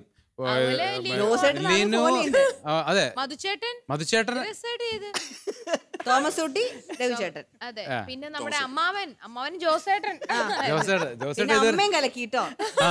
അതെ, മധുചേട്ടൻ മധുചേട്ടൻ തോമസ് ഊട്ടി രവിചേട്ടൻ. അതെ, പിന്നെ നമ്മുടെ അമ്മാവൻ അമ്മാവൻ ജോസേട്ടൻ അമ്മയും കലക്കിട്ടോ.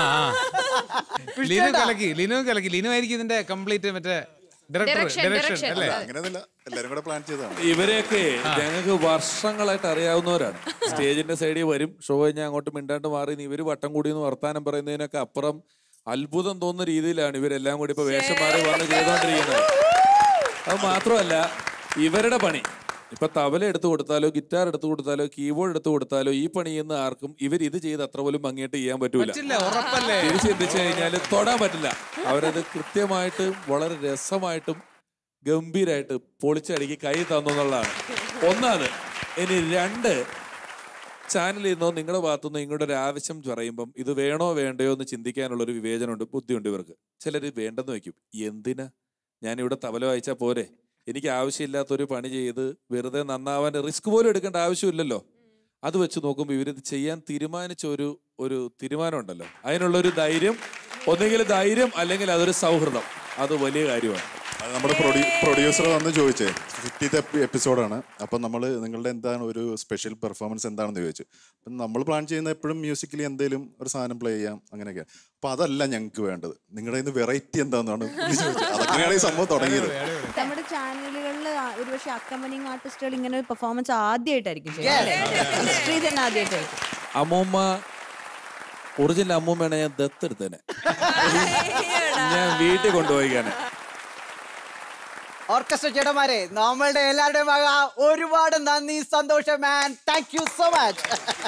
ലിനു കലക്കി ലിനു കലക്കി ലിനു ആയിരിക്കും ഇതിന്റെ കംപ്ലീറ്റ് മറ്റേ ഡയറക്ഷൻ അല്ലേ? ഇവരെയൊക്കെ ഞങ്ങൾക്ക് വർഷങ്ങളായിട്ട് അറിയാവുന്നവരാണ്. സ്റ്റേജിന്റെ സൈഡിൽ വരും, ഷോ കഴിഞ്ഞാൽ അങ്ങോട്ട് മിണ്ടാണ്ട് മാറി ഇവര് വട്ടം കൂടി എന്ന് വർത്താനം പറയുന്നതിനൊക്കെ അപ്പുറം അത്ഭുതം തോന്നുന്ന രീതിയിലാണ് ഇവരെല്ലാം കൂടി ഇപ്പൊ വേഷം മാറി വന്ന് ചെയ്തോണ്ടിരിക്കുന്നത്. അത് മാത്രമല്ല ഇവരുടെ പണി ഇപ്പൊ തബല എടുത്തു കൊടുത്താലോ ഗിറ്റാർ എടുത്തു കൊടുത്താലോ കീബോർഡ് എടുത്തു കൊടുത്താലോ ഈ പണി ചെയ്യുന്ന ആർക്കും ഇവർ ഇത് ചെയ്ത് അത്ര പോലും ഭംഗിയായിട്ട് ചെയ്യാൻ പറ്റൂല. ഇത് ചിന്തിച്ചു കഴിഞ്ഞാൽ തൊടാൻ പറ്റില്ല. അവരത് കൃത്യമായിട്ടും വളരെ രസമായിട്ടും ഗംഭീരായിട്ട് പൊളിച്ചടുക്കി കൈ തന്നു എന്നുള്ളതാണ് ഒന്നാണ്. ഇനി രണ്ട്, ചാനലിൽ നിന്നോ നിങ്ങളുടെ ഭാഗത്തുനിന്നോ ഇങ്ങോട്ട് ഒരു ആവശ്യം പറയുമ്പം ഇത് വേണോ വേണ്ടയോ എന്ന് ചിന്തിക്കാനുള്ളൊരു വിവേചനമുണ്ട്, ബുദ്ധിയുണ്ട് ഇവർക്ക്. ചിലർ വേണ്ടെന്ന് വയ്ക്കും. എന്തിനാ ഞാനിവിടെ തബല വായിച്ചാൽ പോരെ? എനിക്ക് ആവശ്യമില്ലാത്തൊരു പണി ചെയ്ത് വെറുതെ നന്നാവാൻ റിസ്ക് പോലും എടുക്കേണ്ട ആവശ്യമില്ലല്ലോ. അത് വെച്ച് നോക്കുമ്പോൾ ഇവരിത് ചെയ്യാൻ തീരുമാനിച്ച ഒരു ഒരു തീരുമാനം ഉണ്ടല്ലോ, അതിനുള്ളൊരു ധൈര്യം, ഒന്നെങ്കിൽ ധൈര്യം അല്ലെങ്കിൽ അതൊരു സൗഹൃദം, അത് വലിയ കാര്യമാണ്. നമ്മുടെ പ്രൊഡ്യൂസർ വന്ന് ചോദിച്ചേ ഫിഫ്റ്റീത്ത് എപ്പിസോഡാണ്, അപ്പം നമ്മൾ നിങ്ങളുടെ എന്താണ് ഒരു സ്പെഷ്യൽ പെർഫോമൻസ് എന്താണെന്ന് ചോദിച്ചു. അപ്പം നമ്മൾ പ്ലാൻ ചെയ്യുന്ന എപ്പോഴും മ്യൂസിക്കലി എന്തെങ്കിലും ഒരു സാധനം പ്ലേ ചെയ്യാം അങ്ങനെയൊക്കെ. അപ്പം അതല്ല ഞങ്ങൾക്ക് വേണ്ടത്, നിങ്ങളുടെ ഇന്ന് വെറൈറ്റി എന്താണെന്നാണ് ചോദിച്ചത്. അതൊക്കെയാണ് ഈ സംഭവം തുടങ്ങിയത്. നമ്മുടെ ചാനലുകളിൽ ഒരുപക്ഷെ അക്കമ്പനിങ് ആർട്ടിസ്റ്റുകൾ ഇങ്ങനെ ഒരു പെർഫോമൻസ് ആദ്യമായിട്ടായിരിക്കും ഹിസ്റ്ററി തന്നെ ആദ്യമായിട്ടായിരിക്കും. അമ്മൂമ്മ ഒറിജിനൽ അമ്മൂമ്മയാണ് ഞാൻ ദത്തെടുത്തേനെ, ഞാൻ വീട്ടിൽ കൊണ്ടുപോയിക്കാനെ. ഓർക്കസ്ട്ര ചേട്ടന്മാരെ, നമ്മളുടെ എല്ലാവരുടെയും വക ഒരുപാട് നന്ദി, സന്തോഷം man, thank you so much.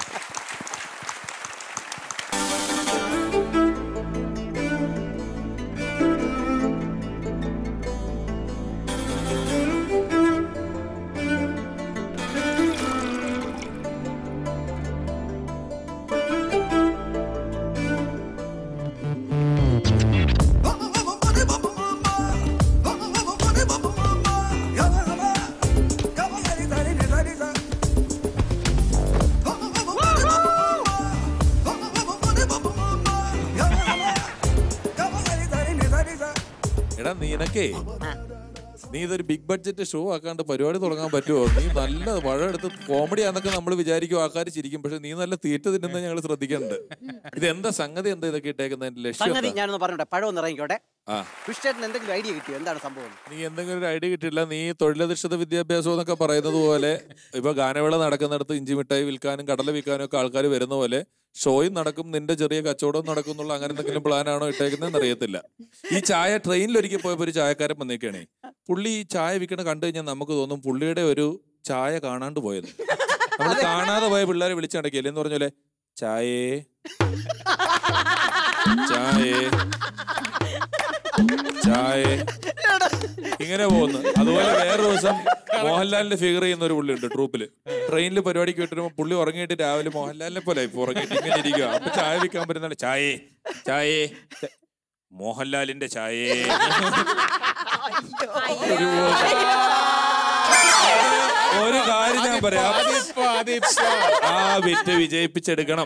എടാ നിനക്കേ, നീ ഇതൊരു ബിഗ് ബഡ്ജറ്റ് ഷോ ആക്കാണ്ട് പരിപാടി തുടങ്ങാൻ പറ്റുമോ? നീ നല്ല മഴ എടുത്ത് കോമഡി ആണെന്നൊക്കെ നമ്മൾ വിചാരിക്കും, ആൾക്കാർ ചിരിക്കും, പക്ഷെ നീ നല്ല തീറ്റ തിന്നുന്നത് ഞങ്ങൾ ശ്രദ്ധിക്കുന്നുണ്ട്. ഇത് എന്താ സംഗതി, എന്താ ഇതൊക്കെ ഇട്ടേക്കുന്നതിന്റെ ലക്ഷ്യം? ഞാനൊന്ന് പറഞ്ഞോട്ടെ, പഴം ഇറങ്ങിക്കോട്ടെ. ആ, എന്തെങ്കിലും ഐഡിയ കിട്ടിയോ? എന്താണ് സംഭവം? നീ എന്തെങ്കിലും ഒരു ഐഡിയ കിട്ടില്ല. നീ തൊഴിലധിഷ്ഠിത വിദ്യാഭ്യാസം എന്നൊക്കെ പറയുന്നത് പോലെ ഇപ്പൊ ഗാനവേള നടക്കുന്നിടത്ത് ഇഞ്ചി മിഠായി വിൽക്കാനും കടല വിൽക്കാനും ഒക്കെ ആൾക്കാർ വരുന്ന പോലെ ഷോയും നടക്കും, നിന്റെ ചെറിയ കച്ചവടം നടക്കും എന്നുള്ള അങ്ങനെ എന്തെങ്കിലും പ്ലാനാണോ ഇട്ടേക്കുന്നതെന്ന് അറിയത്തില്ല. ഈ ചായ ട്രെയിനിൽ ഒരിക്കൽ പോയപ്പോ ഒരു ചായക്കാരൻ വന്നേക്കാണേ, പുള്ളി ഈ ചായ വിൽക്കണ കണ്ടു കഴിഞ്ഞാൽ നമുക്ക് തോന്നും പുള്ളിയുടെ ഒരു ചായ കാണാണ്ട് പോയത്. നമ്മൾ കാണാതെ പോയ പിള്ളേരെ വിളിച്ചടക്കിയല്ലേ എന്ന് പറഞ്ഞോലെ, ചായേ ചായേ ചായ ഇങ്ങനെ പോകുന്നു. അതുപോലെ വേറൊരു ദിവസം മോഹൻലാലിന്റെ ഫിഗർ ചെയ്യുന്ന ഒരു പുള്ളി ഉണ്ട് ട്രൂപ്പില്. ട്രെയിനിൽ പരിപാടിക്ക് വിട്ടിരുമ്പോ പുള്ളി ഉറങ്ങിയിട്ട് രാവിലെ മോഹൻലാലിനെ പോലെ ഇപ്പൊ ഉറങ്ങിയിട്ട് ഇങ്ങനെ ഇരിക്കുക. അപ്പൊ ചായ വിൽക്കാൻ പറ്റുന്ന ചായേ ചായേ മോഹൻലാലിന്റെ ചായേ. ഒരു കാര്യം ഞാൻ പറയാം, ആ വിറ്റ് വിജയിപ്പിച്ചെടുക്കണം.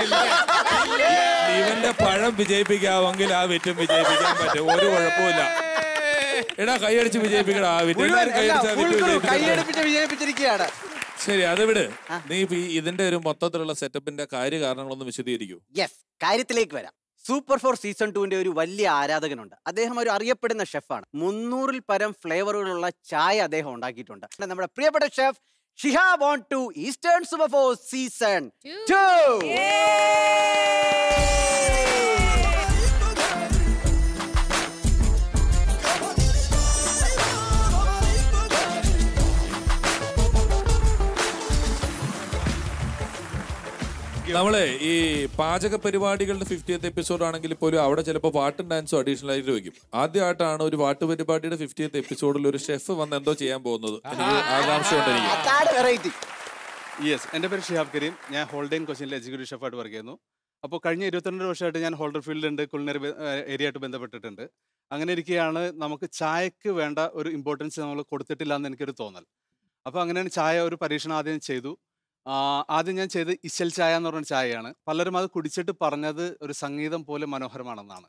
ഇവന്റെ പഴം വിജയിപ്പിക്കാമെങ്കിൽ ആ വിറ്റും വിജയിപ്പിക്കാൻ പറ്റും, ഒരു കുഴപ്പമില്ല. എടാ കൈയടിച്ച് വിജയിപ്പിക്കണം, ആ വിറ്റ് വിജയിപ്പിച്ചിരിക്കുകയാണ്. ശരി, അത് വിട്. നീ ഇതിന്റെ ഒരു മൊത്തത്തിലുള്ള സെറ്റപ്പിന്റെ കാര്യ കാരണങ്ങളൊന്നും വിശദീകരിക്കൂ. യെസ്, കാര്യത്തിലേക്ക് വരാം. സൂപ്പർ ഫോർ സീസൺ ടുവിന്റെ ഒരു വലിയ ആരാധകനുണ്ട്. അദ്ദേഹം ഒരു അറിയപ്പെടുന്ന ഷെഫാണ്. മുന്നൂറിൽ പരം ഫ്ലേവറുകളുള്ള ചായ അദ്ദേഹം ഉണ്ടാക്കിയിട്ടുണ്ട്. നമ്മുടെ പ്രിയപ്പെട്ട chef Shihab on to Eastern super four season two. നമ്മളെ ഈ പാചക പരിപാടികളുടെ ഫിഫ്റ്റിയത്ത് എപ്പിസോഡ് ആണെങ്കിൽ പോലും അവിടെ ചിലപ്പോൾ പാട്ടും ഡാൻസും അഡീഷണൽ ആയിട്ട് വയ്ക്കും. ആദ്യമായിട്ടാണ് ഒരു പാട്ട് പരിപാടിയുടെ ഫിഫ്റ്റിയത്ത് എപ്പിസോഡിൽ ഒരു ഷെഫ് വന്ന് എന്തോ ചെയ്യാൻ പോകുന്നത്. ആകാംക്ഷ. യെസ്, എൻ്റെ പേര് ഷിഹാബ് കരീം. ഞാൻ ഹോൾഡെയിൻ കൊച്ചിനിലെ എക്സിക്യൂട്ടീവ് ഷെഫായിട്ട് വർക്ക് ചെയ്യുന്നു. അപ്പോൾ കഴിഞ്ഞ ഇരുപത്തിരണ്ട് വർഷമായിട്ട് ഞാൻ ഹോൾഡർ ഫീൽഡിലുണ്ട്, കുളിനറി ഏരിയ ആയിട്ട് ബന്ധപ്പെട്ടിട്ടുണ്ട്. അങ്ങനെ ഇരിക്കുകയാണ് നമുക്ക് ചായക്ക് വേണ്ട ഒരു ഇമ്പോർട്ടൻസ് നമ്മൾ കൊടുത്തിട്ടില്ല എന്ന് എനിക്കൊരു തോന്നൽ. അപ്പോൾ അങ്ങനെയാണ് ചായ ഒരു പരീക്ഷണം ആദ്യം ചെയ്തു. ആദ്യം ഞാൻ ചെയ്ത് ഇശൽ ചായ എന്ന് പറഞ്ഞ ചായയാണ്. പലരും അത് കുടിച്ചിട്ട് പറഞ്ഞത് ഒരു സംഗീതം പോലെ മനോഹരമാണെന്നാണ്.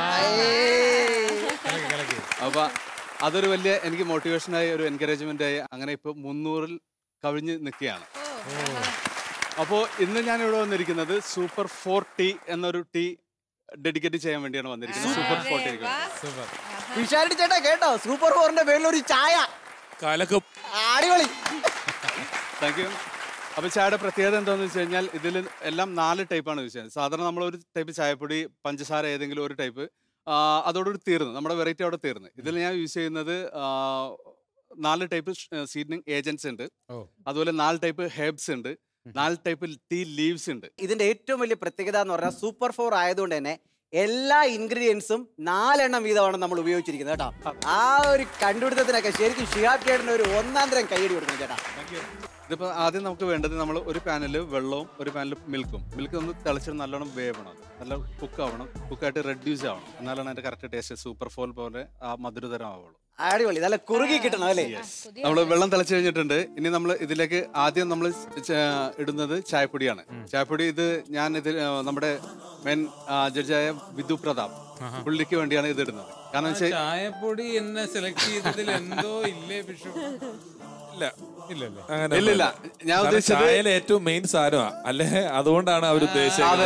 അപ്പൊ അതൊരു വലിയ എനിക്ക് മോട്ടിവേഷനായി, ഒരു എൻകറേജ്മെന്റ് ആയി. അങ്ങനെ ഇപ്പൊ മുന്നൂറിൽ കവിഞ്ഞ് നിൽക്കുകയാണ്. അപ്പോൾ ഇന്ന് ഞാൻ ഇവിടെ വന്നിരിക്കുന്നത് സൂപ്പർ ഫോർ ടീ എന്നൊരു ടീ ഡെഡിക്കേറ്റ് ചെയ്യാൻ വേണ്ടിയാണ് വന്നിരിക്കുന്നത്. സൂപ്പർ ഫോർ ടീ ചേട്ടാ കേട്ടോ, സൂപ്പർ ഫോറിന്റെ പേരിൽ ഒരു ചായ കാലക്കും അടിപൊളി. Thank you. അപ്പോൾ ചായയുടെ പ്രത്യേകത എന്താണെന്ന് വെച്ച് കഴിഞ്ഞാൽ ഇതിൽ എല്ലാം നാല് ടൈപ്പാണ് യൂസ് ചെയ്യുന്നത്. സാധാരണ നമ്മളൊരു ടൈപ്പ് ചായപ്പൊടി, പഞ്ചസാര ഏതെങ്കിലും ഒരു ടൈപ്പ്, അതോടുകൂടി തീർന്നു, നമ്മുടെ വെറൈറ്റി അവിടെ തീർന്നു. ഇതിൽ ഞാൻ യൂസ് ചെയ്യുന്നത് നാല് ടൈപ്പ് സീഡനിങ് ഏജൻസ് ഉണ്ട്, അതുപോലെ നാല് ടൈപ്പ് ഹെർബ്സ് ഉണ്ട്, നാല് ടൈപ്പ് ടീ ലീവ്സ് ഉണ്ട്. ഇതിന്റെ ഏറ്റവും വലിയ പ്രത്യേകത എന്ന് പറഞ്ഞാൽ സൂപ്പർ ഫോർ ആയതുകൊണ്ട് തന്നെ എല്ലാ ഇൻഗ്രീഡിയൻസും നാലെണ്ണം വീതമാണ് നമ്മൾ ഉപയോഗിച്ചിരിക്കുന്നത് കേട്ടോ. ആ ഒരു കണ്ടുപിടുത്തത്തിനൊക്കെ ശരിക്കും ഷിഹാബ് ചേട്ടന് ഒരു ഒന്നാം തരം കൈയടി കൊടുക്കണം ചേട്ടാ. ഇതിപ്പോൾ ആദ്യം നമുക്ക് വേണ്ടത്, നമ്മൾ ഒരു പാനിൽ വെള്ളവും ഒരു പാനിൽ മിൽക്കും. മിൽക്ക് ഒന്ന് തിളച്ചിട്ട് നല്ലോണം വേവണം, നല്ല കുക്ക് ആവണം, കുക്കായിട്ട് റെഡ്യൂസ് ആവണം, എന്നാലാണ് അതിൻ്റെ കറക്റ്റ് ടേസ്റ്റ് സൂപ്പർ ഫോൾ പോലെ ആ മധുരതരം ആവുള്ളൂ. അടിപൊളി നല്ല കുറുകി കിട്ടണം അല്ലേ? നമ്മൾ വെള്ളം തിളച്ചു കഴിഞ്ഞിട്ടുണ്ട്. ഇനി നമ്മൾ ഇതിലേക്ക് ആദ്യം നമ്മൾ ഇടുന്നത് ചായപ്പൊടിയാണ്. ചായപ്പൊടി ഇത് ഞാൻ ഇതിൽ നമ്മുടെ മെയിൻ ജഡ്ജായ വിധു പ്രതാപ് പുള്ളിക്ക് വേണ്ടിയാണ് ഇത് ഇടുന്നത്. കാരണം ചായപ്പൊടി എന്നെ സെലക്ട് ചെയ്തതിൽ എന്തോ ഇല്ലേ വിഷു? ഇല്ല അങ്ങനെ ഇല്ലില്ല, ഞാൻ കാരണം ഉദ്ദേശിച്ചത് ചായയിലെ ഏറ്റവും മെയിൻ സാധനമാണ് അല്ലേ, അതുകൊണ്ടാണ് അവർ ഉദ്ദേശിച്ചത്.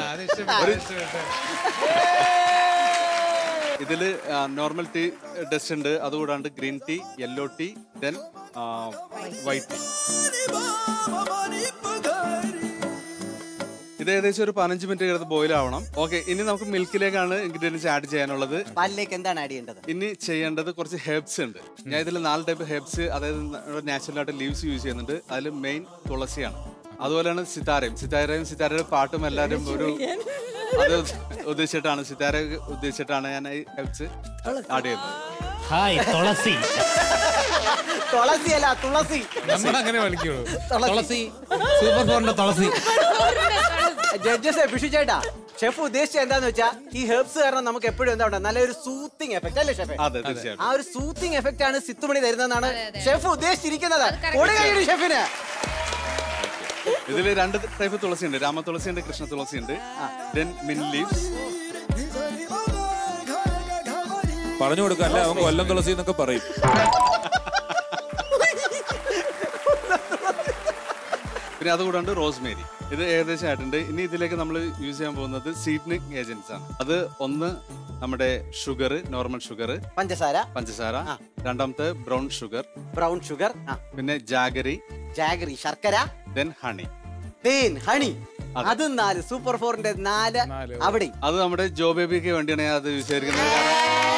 ഇതില് നോർമൽ ടീ ഡസ്റ്റ് ഉണ്ട്, അതുകൂടാണ്ട് green tea, yellow tea, then white tea. ഇത് ഏകദേശം ഒരു പതിനഞ്ച് മിനിറ്റ് കിടന്ന് ബോയിൽ ആവണം. ഓക്കെ, ഇനി നമുക്ക് മിൽക്കിലേക്കാണ് ഇൻഗ്രീഡിയൻസ് ആഡ് ചെയ്യാനുള്ളത്. പാലിലേക്ക് എന്താണ് ആഡ് ചെയ്യേണ്ടത്? ഇനി ചെയ്യേണ്ടത് കുറച്ച് ഹെർബ്സ് ഉണ്ട്. ഞാൻ ഇതിൽ നാല് ടൈപ്പ് ഹെർബ്സ്, അതായത് നാച്ചുറൽ ആയിട്ട് ലീവ്സ് യൂസ് ചെയ്യുന്നുണ്ട്. അതിൽ മെയിൻ തുളസിയാണ്. അതുപോലെയാണ് സിതാരയും സിതാരയും സിതാരയുടെ പാട്ടും എല്ലാവരും ഒരു അത് ഉദ്ദേശിച്ചിട്ടാണ് സിതാര ഉദ്ദേശിച്ചിട്ടാണ് ഞാൻ ഈ ഹെർബ്സ് ആഡ് ചെയ്യുന്നത്. ഹായ് തുളസി. തുളസി അല്ല തുളസി, നമ്മൾ അങ്ങനെ വിളിക്കുള്ളൂ. തുളസി സൂപ്പർ ഫോറിന്റെ തുളസി. ജഡ്ജസ് ബിഷു ചേട്ടാ, ഷെഫ് ഉദ്ദേശിച്ച എന്താന്ന് വെച്ചാൽ ഈ ഹെർബ്സ് കാരണം നമുക്ക് എപ്പോഴും എന്താ ഉണ്ടാവും, നല്ലൊരു സൂത്തിങ് എഫക്ട് അല്ലേ ഷെഫ്? ആ ഒരു സൂത്തിങ് എഫക്ട് ആണ് സിത്തുമണി തരുന്നതെന്നാണ് ഷെഫ് ഉദ്ദേശിച്ചിരിക്കുന്നത്. ഷെഫിന് ഇതിൽ രണ്ട് ടൈപ്പ് തുളസി ഉണ്ട്, രാമ തുളസി ഉണ്ട്, കൃഷ്ണ തുളസി ഉണ്ട്. ദെൻ മിന്റ് ലീവ്സ് പറഞ്ഞു കൊടുക്കാം അല്ലേ, അവൻ കൊല്ലം തുളസി എന്നൊക്കെ പറയും. പിന്നെ അതുകൂടാണ്ട് റോസ്മേരി. ഇത് ഏകദേശം ആയിട്ടുണ്ട്. ഇനി ഇതിലേക്ക് നമ്മൾ യൂസ് ചെയ്യാൻ പോകുന്നത് സീഡ്നിങ് ഏജൻസ് ആണ്. അത് ഒന്ന് നമ്മുടെ ഷുഗർ, നോർമൽ ഷുഗർ, പഞ്ചസാര പഞ്ചസാര രണ്ടാമത്തെ ബ്രൗൺ ഷുഗർ, ബ്രൗൺ ഷുഗർ, പിന്നെ ജാഗരി, ജാഗരി ശർക്കര, ദെൻ ഹണി. തേൻ ഹണി, അത് നാല് സൂപ്പർ ഫോറിന്റെ നാല് അവിടെ. അത് നമ്മുടെ ജോ ബേബിക്ക് വേണ്ടിയാണ് ഞാൻ അത് യൂസ് ചെയ്തിരിക്കുന്നത്.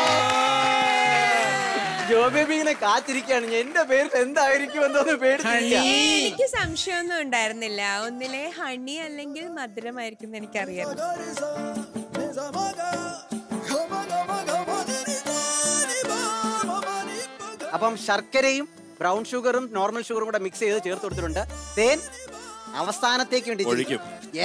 ജോ ബേബിനെ കാത്തിരിക്കുകയാണ്. എന്റെ പേര് എന്തായിരിക്കും എന്തോന്ന് പേടിച്ചിരിക്കുക. എനിക്ക് സംശയമൊന്നും ഉണ്ടായിരുന്നില്ല. ഒന്നിലെ ഹണി അല്ലെങ്കിൽ മധുരമായിരിക്കും എന്ന് എനിക്കറിയാം. അപ്പം ശർക്കരയും ബ്രൗൺ ഷുഗറും നോർമൽ ഷുഗറും കൂടെ മിക്സ് ചെയ്ത് ചേർത്ത് കൊടുത്തിട്ടുണ്ട്. തേൻ അവസാനത്തേക്ക് വേണ്ടി ഒഴിക്കും.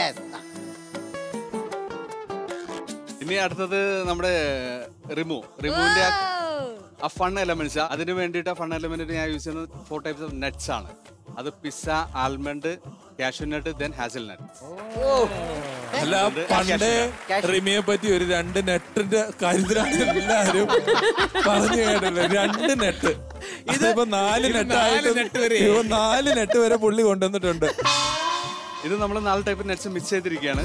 ഇനി അടുത്തത് നമ്മുടെ റിമു റിമുവിന്റെ ആ ഫൺ എലമെന്റ്സ്. അതിന് വേണ്ടിയിട്ട് ഫൺ എലമെന്റ് ഞാൻ യൂസ് ചെയ്യുന്നത് ഫോർ ടൈപ്സ് ഓഫ് നട്ട്സ് ആണ്. അത് പിസ്സ, almond, cashew nut, then hazelnut. അല്ല പണ്ട് റിമിയെ പറ്റി ഒരു രണ്ട് നെട്ടിന്റെ കാര്യത്തിലാണ് എല്ലാവരും പറഞ്ഞു കേട്ടില്ല. രണ്ട് നെട്ട്, ഇതിപ്പോ നാല് നെട്ടായിട്ട് നാല് നെട്ട് വരെ പുള്ളി കൊണ്ടുവന്നിട്ടുണ്ട്. ഇത് നമ്മൾ നാല് ടൈപ്പ് നട്ട്സ് മിക്സ് ചെയ്തിരിക്കുകയാണ്.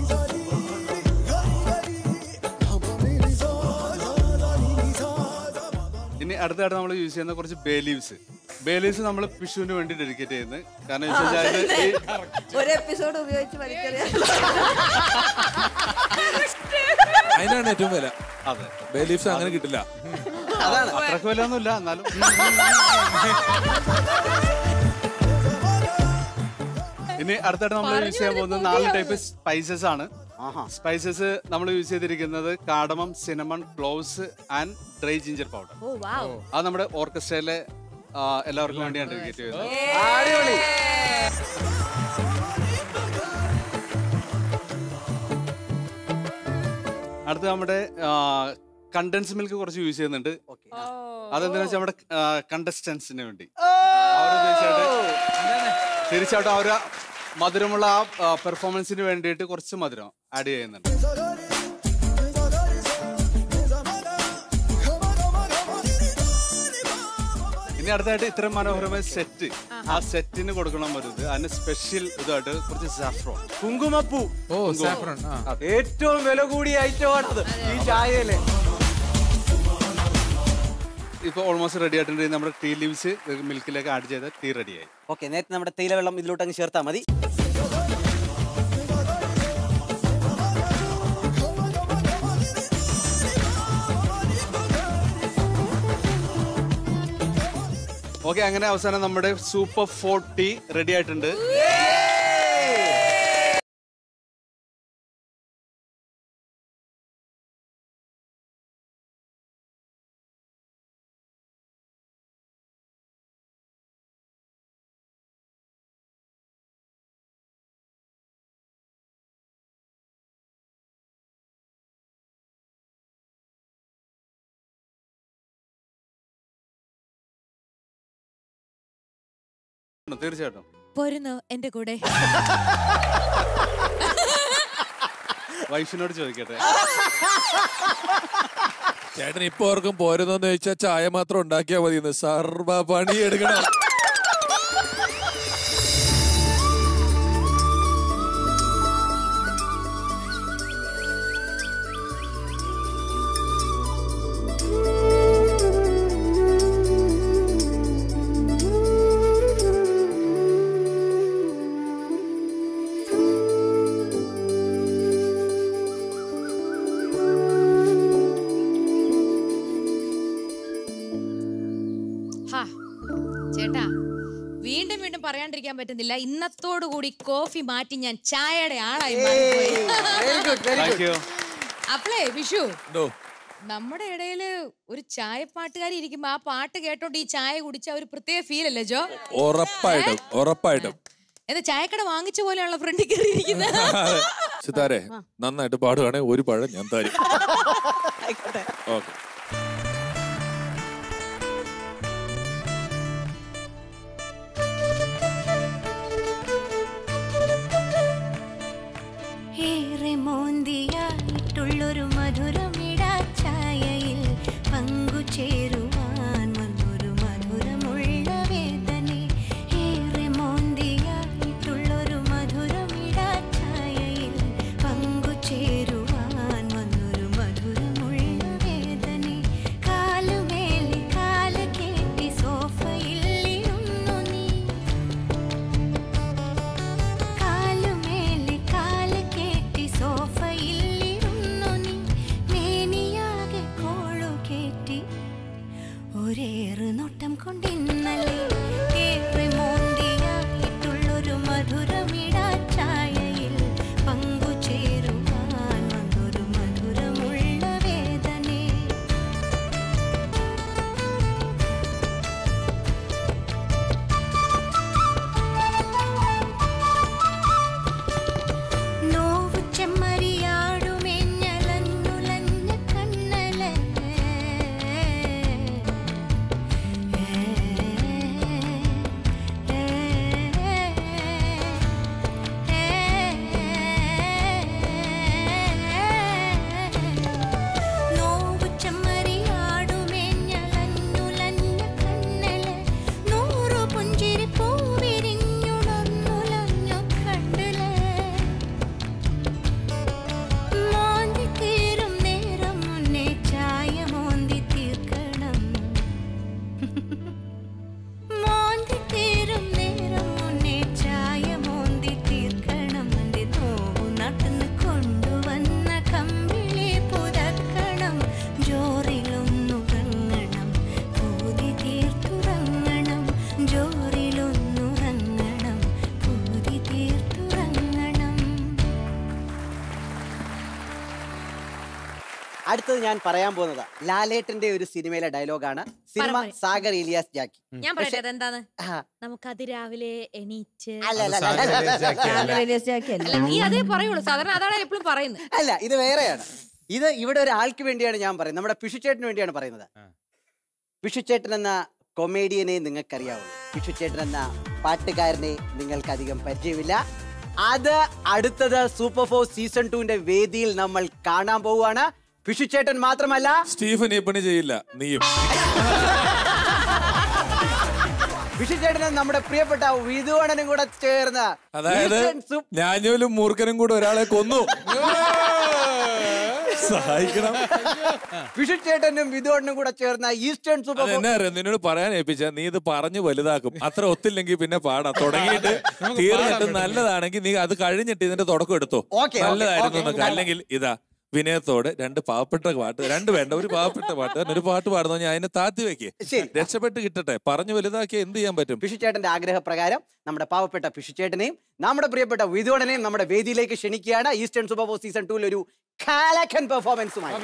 ഇനി അടുത്തായിട്ട് നമ്മൾ യൂസ് ചെയ്യുന്ന കുറച്ച് ബേ ലീവ്സ്. ബേ ലീവ്സ് നമ്മൾ വിഷുവിന് വേണ്ടി ഡെഡിക്കേറ്റ് ചെയ്യുന്നത്. കാരണം ഒരു എപ്പിസോഡ് ഉപയോഗിച്ച് അതിനാണ് ഏറ്റവും വില. അതെ, ബേ ലീവ്സ് അങ്ങനെ കിട്ടില്ല. അതാണ് അത്രക്ക് വില ഒന്നുമില്ല, എന്നാലും. ഇനി അടുത്തായിട്ട് നമ്മൾ യൂസ് ചെയ്യാൻ പോകുന്നത് നാല് ടൈപ്പ് സ്പൈസസ് ആണ്. സ്പൈസസ് നമ്മൾ യൂസ് ചെയ്തിരിക്കുന്നത് cardamom, cinnamon, cloves and dry ginger powder. അത് നമ്മുടെ ഓർക്കസ്ട്രയിലെ എല്ലാവർക്കും വേണ്ടിയാണ് ഡെഡിക്കേറ്റ് ചെയ്യുന്നത്. അടുത്ത് നമ്മുടെ കണ്ടൻസ് മിൽക്ക് കുറച്ച് യൂസ് ചെയ്യുന്നുണ്ട്. അതെന്താണെന്ന് വെച്ചാൽ നമ്മുടെ കണ്ടസ്റ്റൻസിന് വേണ്ടി തീർച്ചയായിട്ടും അവർ മധുരമുള്ള ആ പെർഫോമൻസിന് വേണ്ടിയിട്ട് കുറച്ച് മധുരം ആഡ് ചെയ്യുന്നുണ്ട്. ഇനി അടുത്തായിട്ട് ഇത്ര മനോഹരമായ സെറ്റ്, ആ സെറ്റിന് കൊടുക്കണം വരുന്നത്. അതിന് സ്പെഷ്യൽ ഇതായിട്ട് കുറച്ച് സാഫ്രോൺ, കുങ്കുമപ്പൂ. ഓ സാഫ്രോൺ ഏറ്റവും വില കൂടിയ ഐറ്റമാണത് ഈ ചായയിലെ. ഇപ്പൊ ഓൾമോസ്റ്റ് റെഡി ആയിട്ടുണ്ട്. നമ്മുടെ ടീ ലീവ്സ് മിൽക്കിലേക്ക് ആഡ് ചെയ്ത ടീ റെഡിയായി. ഓക്കെ, നേരത്തെ നമ്മുടെ തേയില വെള്ളം ഇതിലോട്ട് അങ്ങ് ചേർത്താൽ മതി. ഓക്കെ, അങ്ങനെ അവസാനം നമ്മുടെ സൂപ്പർ ഫോർ ടീ റെഡി ആയിട്ടുണ്ട്. തീർച്ചയായിട്ടും തീർച്ചയായിട്ടും പോരുന്നോ എന്റെ കൂടെ? വൈഫിനോട് ചോദിക്കട്ടെ. ചേട്ടൻ ഇപ്പൊ ഓർക്കും പോരുന്നോന്ന് ചോദിച്ചാൽ ചായ മാത്രം ഉണ്ടാക്കിയാൽ മതി. സർവ പണി എടുക്കണം. ചേട്ടാ വീണ്ടും വീണ്ടും പറയാണ്ടിരിക്കാൻ പറ്റുന്നില്ല. ഇന്നത്തോടു കൂടി കോഫി മാറ്റി ഞാൻ ചായയുടെ ആളായി അപ്പളേ വിഷു നമ്മുടെ ഇടയില് ഒരു ചായപ്പാട്ടുകാരി ഇരിക്കുമ്പോ ആ പാട്ട് കേട്ടോണ്ട് ഈ ചായ കുടിച്ച ഒരു പ്രത്യേക ഫീൽ അല്ലേ ജോ? ഉറപ്പായിട്ടും ഉറപ്പായിട്ടും. എന്താ ചായക്കട വാങ്ങിച്ച പോലെയുള്ള ഫ്രണ്ടിൽ കയറിയിരിക്കുന്നത്. സിതാരെ നന്നായിട്ട് പാടുകയാണെങ്കിൽ ഒരു പഴം ഞാൻ തരും. ഓക്കെ. ഏറെ മോന്തിയായിട്ടുള്ളൊരു മധുരമിടാ ചായയിൽ പങ്കുചേരുവാൻ വന്നൊരു മധുരമുള്ള വേദനെ. ഏറെ മോന്തിയായിട്ടുള്ളൊരു മധുരമിടാ ചായയിൽ പങ്കുചേരുവാൻ വന്നൊരു മധുരമുള്ള വേദനെ. കാലുമേലെ കാല് കേട്ടി സോഫയിൽ ഇരുന്നു നീ. കാലുമേലെ കാല് കേട്ടി സോഫയിൽ ഇരുന്നു നീ. മേനിയാകെ കോളു കേട്ടി ഒരേറ് നോട്ടം കൊണ്ടിന്നല്ലേ. ഏറെ മോന്തിയായിട്ടുള്ളൊരു മധുരമിടാ ചായയിൽ പങ്കുചേരുവാൻ വന്നൊരു മധുരമുള്ള വേദനെ. നോവു ചെമ്മരിയാടുമെഞ്ഞലഞ്ഞുലഞ്ഞ കണ്ണലെ. നോവു ചെമ്മരിയാടുമെഞ്ഞലഞ്ഞുലഞ്ഞ കണ്ണലെ. നൂറു പുഞ്ചിരി പൂവിരിഞ്ഞുണർന്നുലഞ്ഞു കണ്ടിലെ. മോന്തി തീരും നേരം മുന്നേ ചായ മോന്തി തീർക്കണം. മോന്തി തീരും നേരം മുന്നേ ചായ മോന്തി തീർക്കണം. എന്റെ നോവു നട്ടുന്ന് കൊണ്ടുവന്ന കമ്പിളി പുതക്കണം. ജോറിലൊന്നുറങ്ങണം പൂതി തീർത്തുറങ്ങണം. ജോറിലൊന്നുറങ്ങണം പൂതി തീർത്തുറങ്ങണം. അടുത്തത് ഞാൻ പറയാൻ പോകുന്നത് ലാലേട്ടന്റെ ഒരു സിനിമയിലെ ഡയലോഗാണ്. Cinema Sagar alias Jacky. ഞാൻ പറയട്ടെ അതെന്താന്ന്? നമുക്ക് അതിരാവിലെ എണീച്ച് അല്ല, അല്ല, അല്ല, അല്ല, അല്ല, അല്ല. അല്ല, നീ അതേ പറയുള്ളൂ. സാധാരണ അതാണ് എപ്പോഴും പറയുന്നത്. അല്ല, ഇത് വേറെയാണ്. ഇത് ഇവിടെ ഒരാൾക്ക് വേണ്ടിയാണ് ഞാൻ പറയുന്നത്. നമ്മുടെ പിഷുച്ചേട്ടന് വേണ്ടിയാണ് പറയുന്നത്. പിഷുച്ചേട്ടൻ എന്ന കൊമേഡിയനെ നിങ്ങൾക്കറിയാവുള്ളൂ. പിഷുച്ചേട്ടൻ എന്ന പാട്ടുകാരനെ നിങ്ങൾക്ക് അധികം പരിചയമില്ല. അത് അടുത്തത് സൂപ്പർ ഫോർ സീസൺ ടുവിന്റെ വേദിയിൽ നമ്മൾ കാണാൻ പോവുകയാണ്. പിഷുച്ചേട്ടൻ മാത്രമല്ല, സ്റ്റീഫൻ ഈ പണി ചെയ്യില്ല, നീയും. പിഷുച്ചേട്ടനും നമ്മുടെ പ്രിയപ്പെട്ട വിധുവണനും കൂടെ ചേർന്ന് അതായത് ഞാഞ്ഞൂലും മൂർഖനും കൂടെ ഒരാളെ കൊന്നു. സഹായിക്കണം. പിഷുച്ചേട്ടനും വിധുവണ്ണനും കൂടെ ചേർന്ന ഈസ്റ്റേൺ സൂപ്പർ എന്നാ അറിയാം, നിന്നോട് പറയാൻ ഏൽപ്പിച്ച നീ ഇത് പറഞ്ഞു വലുതാക്കും. അത്ര ഒത്തില്ലെങ്കിൽ പിന്നെ പാടാ. തുടങ്ങിയിട്ട് തീർന്നിട്ട് നല്ലതാണെങ്കിൽ നീ അത് കഴിഞ്ഞിട്ട് ഇതിന്റെ തുടക്കം എടുത്തോ. നല്ലതായിരുന്നു എന്നൊക്കെ. അല്ലെങ്കിൽ ഇതാ വിനയത്തോടെ രണ്ട് പാവപ്പെട്ട പാട്ട്, രണ്ട് വേണ്ട ഒരു പാവപ്പെട്ട പാട്ട്, ഒരു പാട്ട് പാടുന്ന ഞാൻ അതിനെ താത്തി വെക്കേ, രക്ഷപ്പെട്ട് കിട്ടട്ടെ. പറഞ്ഞു വലുതാക്കിയ എന്ത് ചെയ്യാൻ പറ്റും? പിഷുച്ചേട്ടന്റെ ആഗ്രഹപ്രകാരം നമ്മുടെ പാവപ്പെട്ട പിഷുച്ചേട്ടനെയും നമ്മുടെ പ്രിയപ്പെട്ട വിധുവണനെയും നമ്മുടെ വേദിയിലേക്ക് ക്ഷണിക്കുകയാണ്. ഈസ്റ്റേൺ സൂപ്പർ ഫോർ സീസൺ ടൂവിൽ ഒരു കാലക്കൻ പെർഫോമൻസുമായി.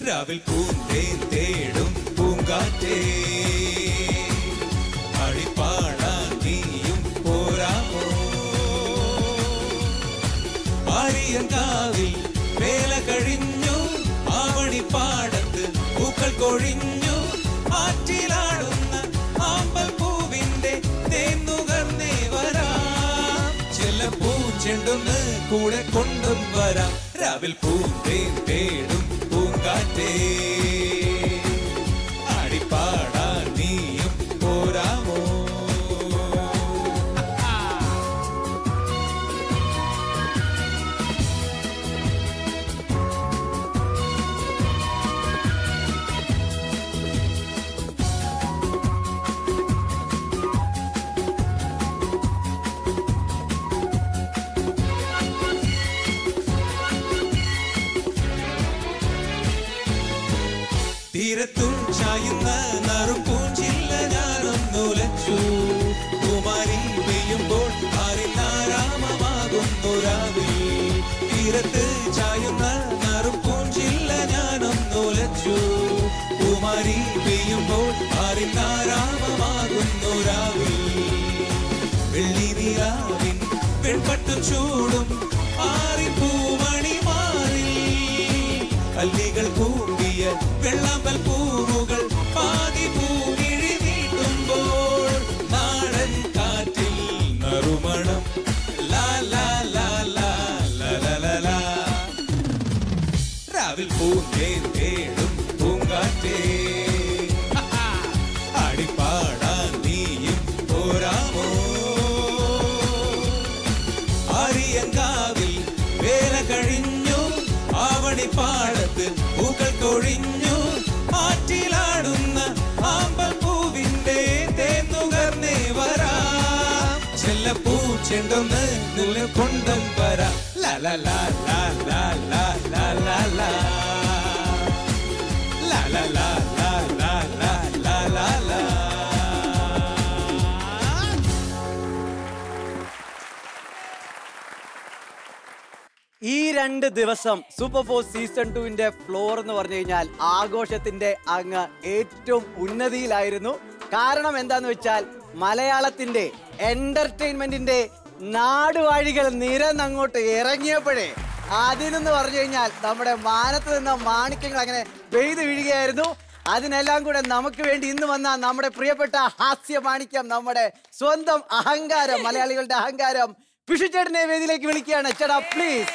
രാവിൽ പൂന്തേൻ തേടും പൂങ്കാറ്റേ അടിപ്പാടാൻ നീയും പോരാമോ ആര്യങ്കാവിൽ വേല കഴിഞ്ഞു ആവണിപ്പാടത്ത് പൂക്കൾ കൊഴിഞ്ഞു ആറ്റിലാടുന്ന ആമ്പൽ പൂവിന്റെ തേന്നുകർന്നേ വരാം ചില പൂച്ചെണ്ടൊന്ന് കൂടെ കൊണ്ടും വരാം രാവിൽ പൂന്തേൻ തേടും പൂങ്കാറ്റേ അടിപ്പാടാൻ നീയും പോരാമോ തീരത്തും ചായുന്ന നറുപൂഞ്ചില്ല ഞാനൊന്നുലച്ചു കുമാരി പെയ്യുമ്പോൾ ആരിനാരാമമാകുന്നു രാവിൽ തീരത്ത് ചായുന്ന നറുപൂഞ്ചില്ല ഞാനൊന്നുലച്ചു കുമാരി പെയ്യുമ്പോൾ ആരിനാരാമമാകുന്നു രാവിൽ വെള്ളി നീരാവിൻ പെൺപട്ടു ചൂടും ആറിപ്പൂമണി മാറി കല്ലികൾ കൂടിയ വെള്ളാമ്പൽ പൂവുകൾ പാതി പൂകിഴി നീട്ടുമ്പോൾ നാടൻ കാറ്റിൽ നറുമണം ലാ ലാ ലാ ലാ ലാ ലാ ലാ ലാ രാവിൽ പൂന്തേൻ തേടും പൂങ്കാറ്റേ അടിപ്പാടാൻ നീയും പോരാമോ ആര്യങ്കാവിൽ വേല കഴിഞ്ഞു ആവണിപ്പാടത്ത് പൂക്കൾ കൊഴിഞ്ഞു ആറ്റിലാടുന്ന ആമ്പൽ പൂവിന്റെ തേന്നുകർന്നേ വരാം ചെല്ല പൂച്ചെണ്ടൊന്ന് നില കൊണ്ടും വരാം ലാ ലാ ലാ ലാ ലാ ലാ ലാ ലാ ലാ ലാ ലാ ലാ ലാ ലാ ലാ ലാ ലാ ഈ രണ്ട് ദിവസം സൂപ്പർ ഫോർ സീസൺ ടുവിന്റെ ഫ്ലോർ എന്ന് പറഞ്ഞു കഴിഞ്ഞാൽ ആഘോഷത്തിന്റെ അങ്ങ് ഏറ്റവും ഉന്നതിയിലായിരുന്നു. കാരണം എന്താന്ന് വെച്ചാൽ മലയാളത്തിന്റെ എന്റർടൈൻമെന്റിന്റെ നാടുവാഴികൾ നിരന്നങ്ങോട്ട് ഇറങ്ങിയപ്പോഴേ അതിനെന്ന് പറഞ്ഞു കഴിഞ്ഞാൽ നമ്മുടെ മാനത്ത് നിന്ന മാണിക്യങ്ങൾ അങ്ങനെ പെയ്തു വീഴുകയായിരുന്നു. അതിനെല്ലാം കൂടെ നമുക്ക് വേണ്ടി ഇന്ന് വന്ന നമ്മുടെ പ്രിയപ്പെട്ട ഹാസ്യ മാണിക്യം, നമ്മുടെ സ്വന്തം അഹങ്കാരം, മലയാളികളുടെ അഹങ്കാരം പിഷുചേട്ടനെ വേദിയിലേക്ക് വിളിക്കുകയാണ്. ചേട്ടാ പ്ലീസ്.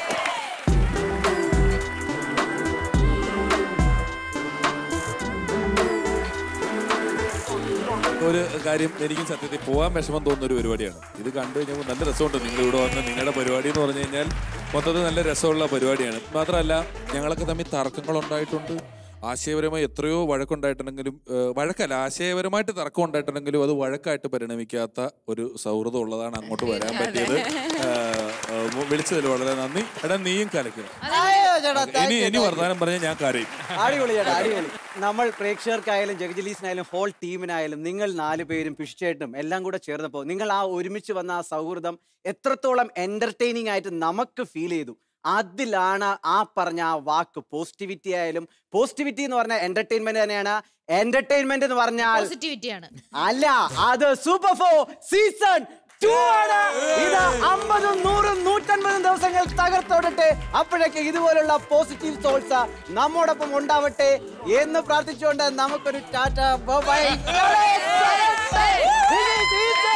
ഒരു കാര്യം എനിക്കും സത്യത്തിൽ പോകാൻ വിഷമം തോന്നുന്ന ഒരു പരിപാടിയാണ്. ഇത് കണ്ടു കഴിഞ്ഞപ്പോൾ നല്ല രസമുണ്ട്. നിങ്ങൾ ഇവിടെ വന്ന് നിങ്ങളുടെ പരിപാടി എന്ന് പറഞ്ഞു കഴിഞ്ഞാൽ മൊത്തത്തിൽ നല്ല രസമുള്ള പരിപാടിയാണ്. മാത്രമല്ല ഞങ്ങളൊക്കെ തമ്മിൽ തർക്കങ്ങളുണ്ടായിട്ടുണ്ട്. ആശയപരമായി എത്രയോ വഴക്കുണ്ടായിട്ടുണ്ടെങ്കിലും വഴക്കല്ല ആശയപരമായിട്ട് തർക്കം ഉണ്ടായിട്ടുണ്ടെങ്കിലും അത് വഴക്കായിട്ട് പരിണമിക്കാത്ത ഒരു സൗഹൃദം ഉള്ളതാണ് അങ്ങോട്ട് വരാൻ പറ്റിയത്. വിളിച്ചതിൽ വളരെ നന്ദി. എടാ നീയും കലക്കണം. ഇനി ഇനി വർത്തമാനം പറഞ്ഞാൽ ഞാൻ കരയും. അടിപൊളി ചേട്ടാ, അടിപൊളി. നമ്മൾ പ്രേക്ഷകർക്കായാലും ജഗജലീസിനായാലും ഹോൾ ടീമിനായാലും നിങ്ങൾ നാല് പേരും പിഷിച്ചേട്ടും എല്ലാം കൂടെ ചേർന്നപ്പോൾ നിങ്ങൾ ആ ഒരുമിച്ച് വന്ന ആ സൗഹൃദം എത്രത്തോളം എന്റർടൈനിങ് ആയിട്ട് നമുക്ക് ഫീൽ ചെയ്തു. അതിലാണ് ആ പറഞ്ഞ ആ വാക്ക് പോസിറ്റിവിറ്റി ആയാലും. പോസിറ്റിവിറ്റി എന്ന് പറഞ്ഞാൽ എന്റർടൈൻമെന്റ് തന്നെയാണ്. എന്റർടൈൻമെന്റ് എന്ന് പറഞ്ഞാൽ അല്ല, അത് സൂപ്പർ ഫോർ സീസൺ ടു ആണ്. ഇത് അമ്പതും നൂറും നൂറ്റൻപതും ദിവസങ്ങൾ തകർത്തോടട്ടെ. അപ്പോഴൊക്കെ ഇതുപോലുള്ള പോസിറ്റീവ് സോൾസ് നമ്മോടൊപ്പം ഉണ്ടാവട്ടെ എന്ന് പ്രാർത്ഥിച്ചുകൊണ്ട് നമുക്കൊരു ടാറ്റ ബൈ ബൈ.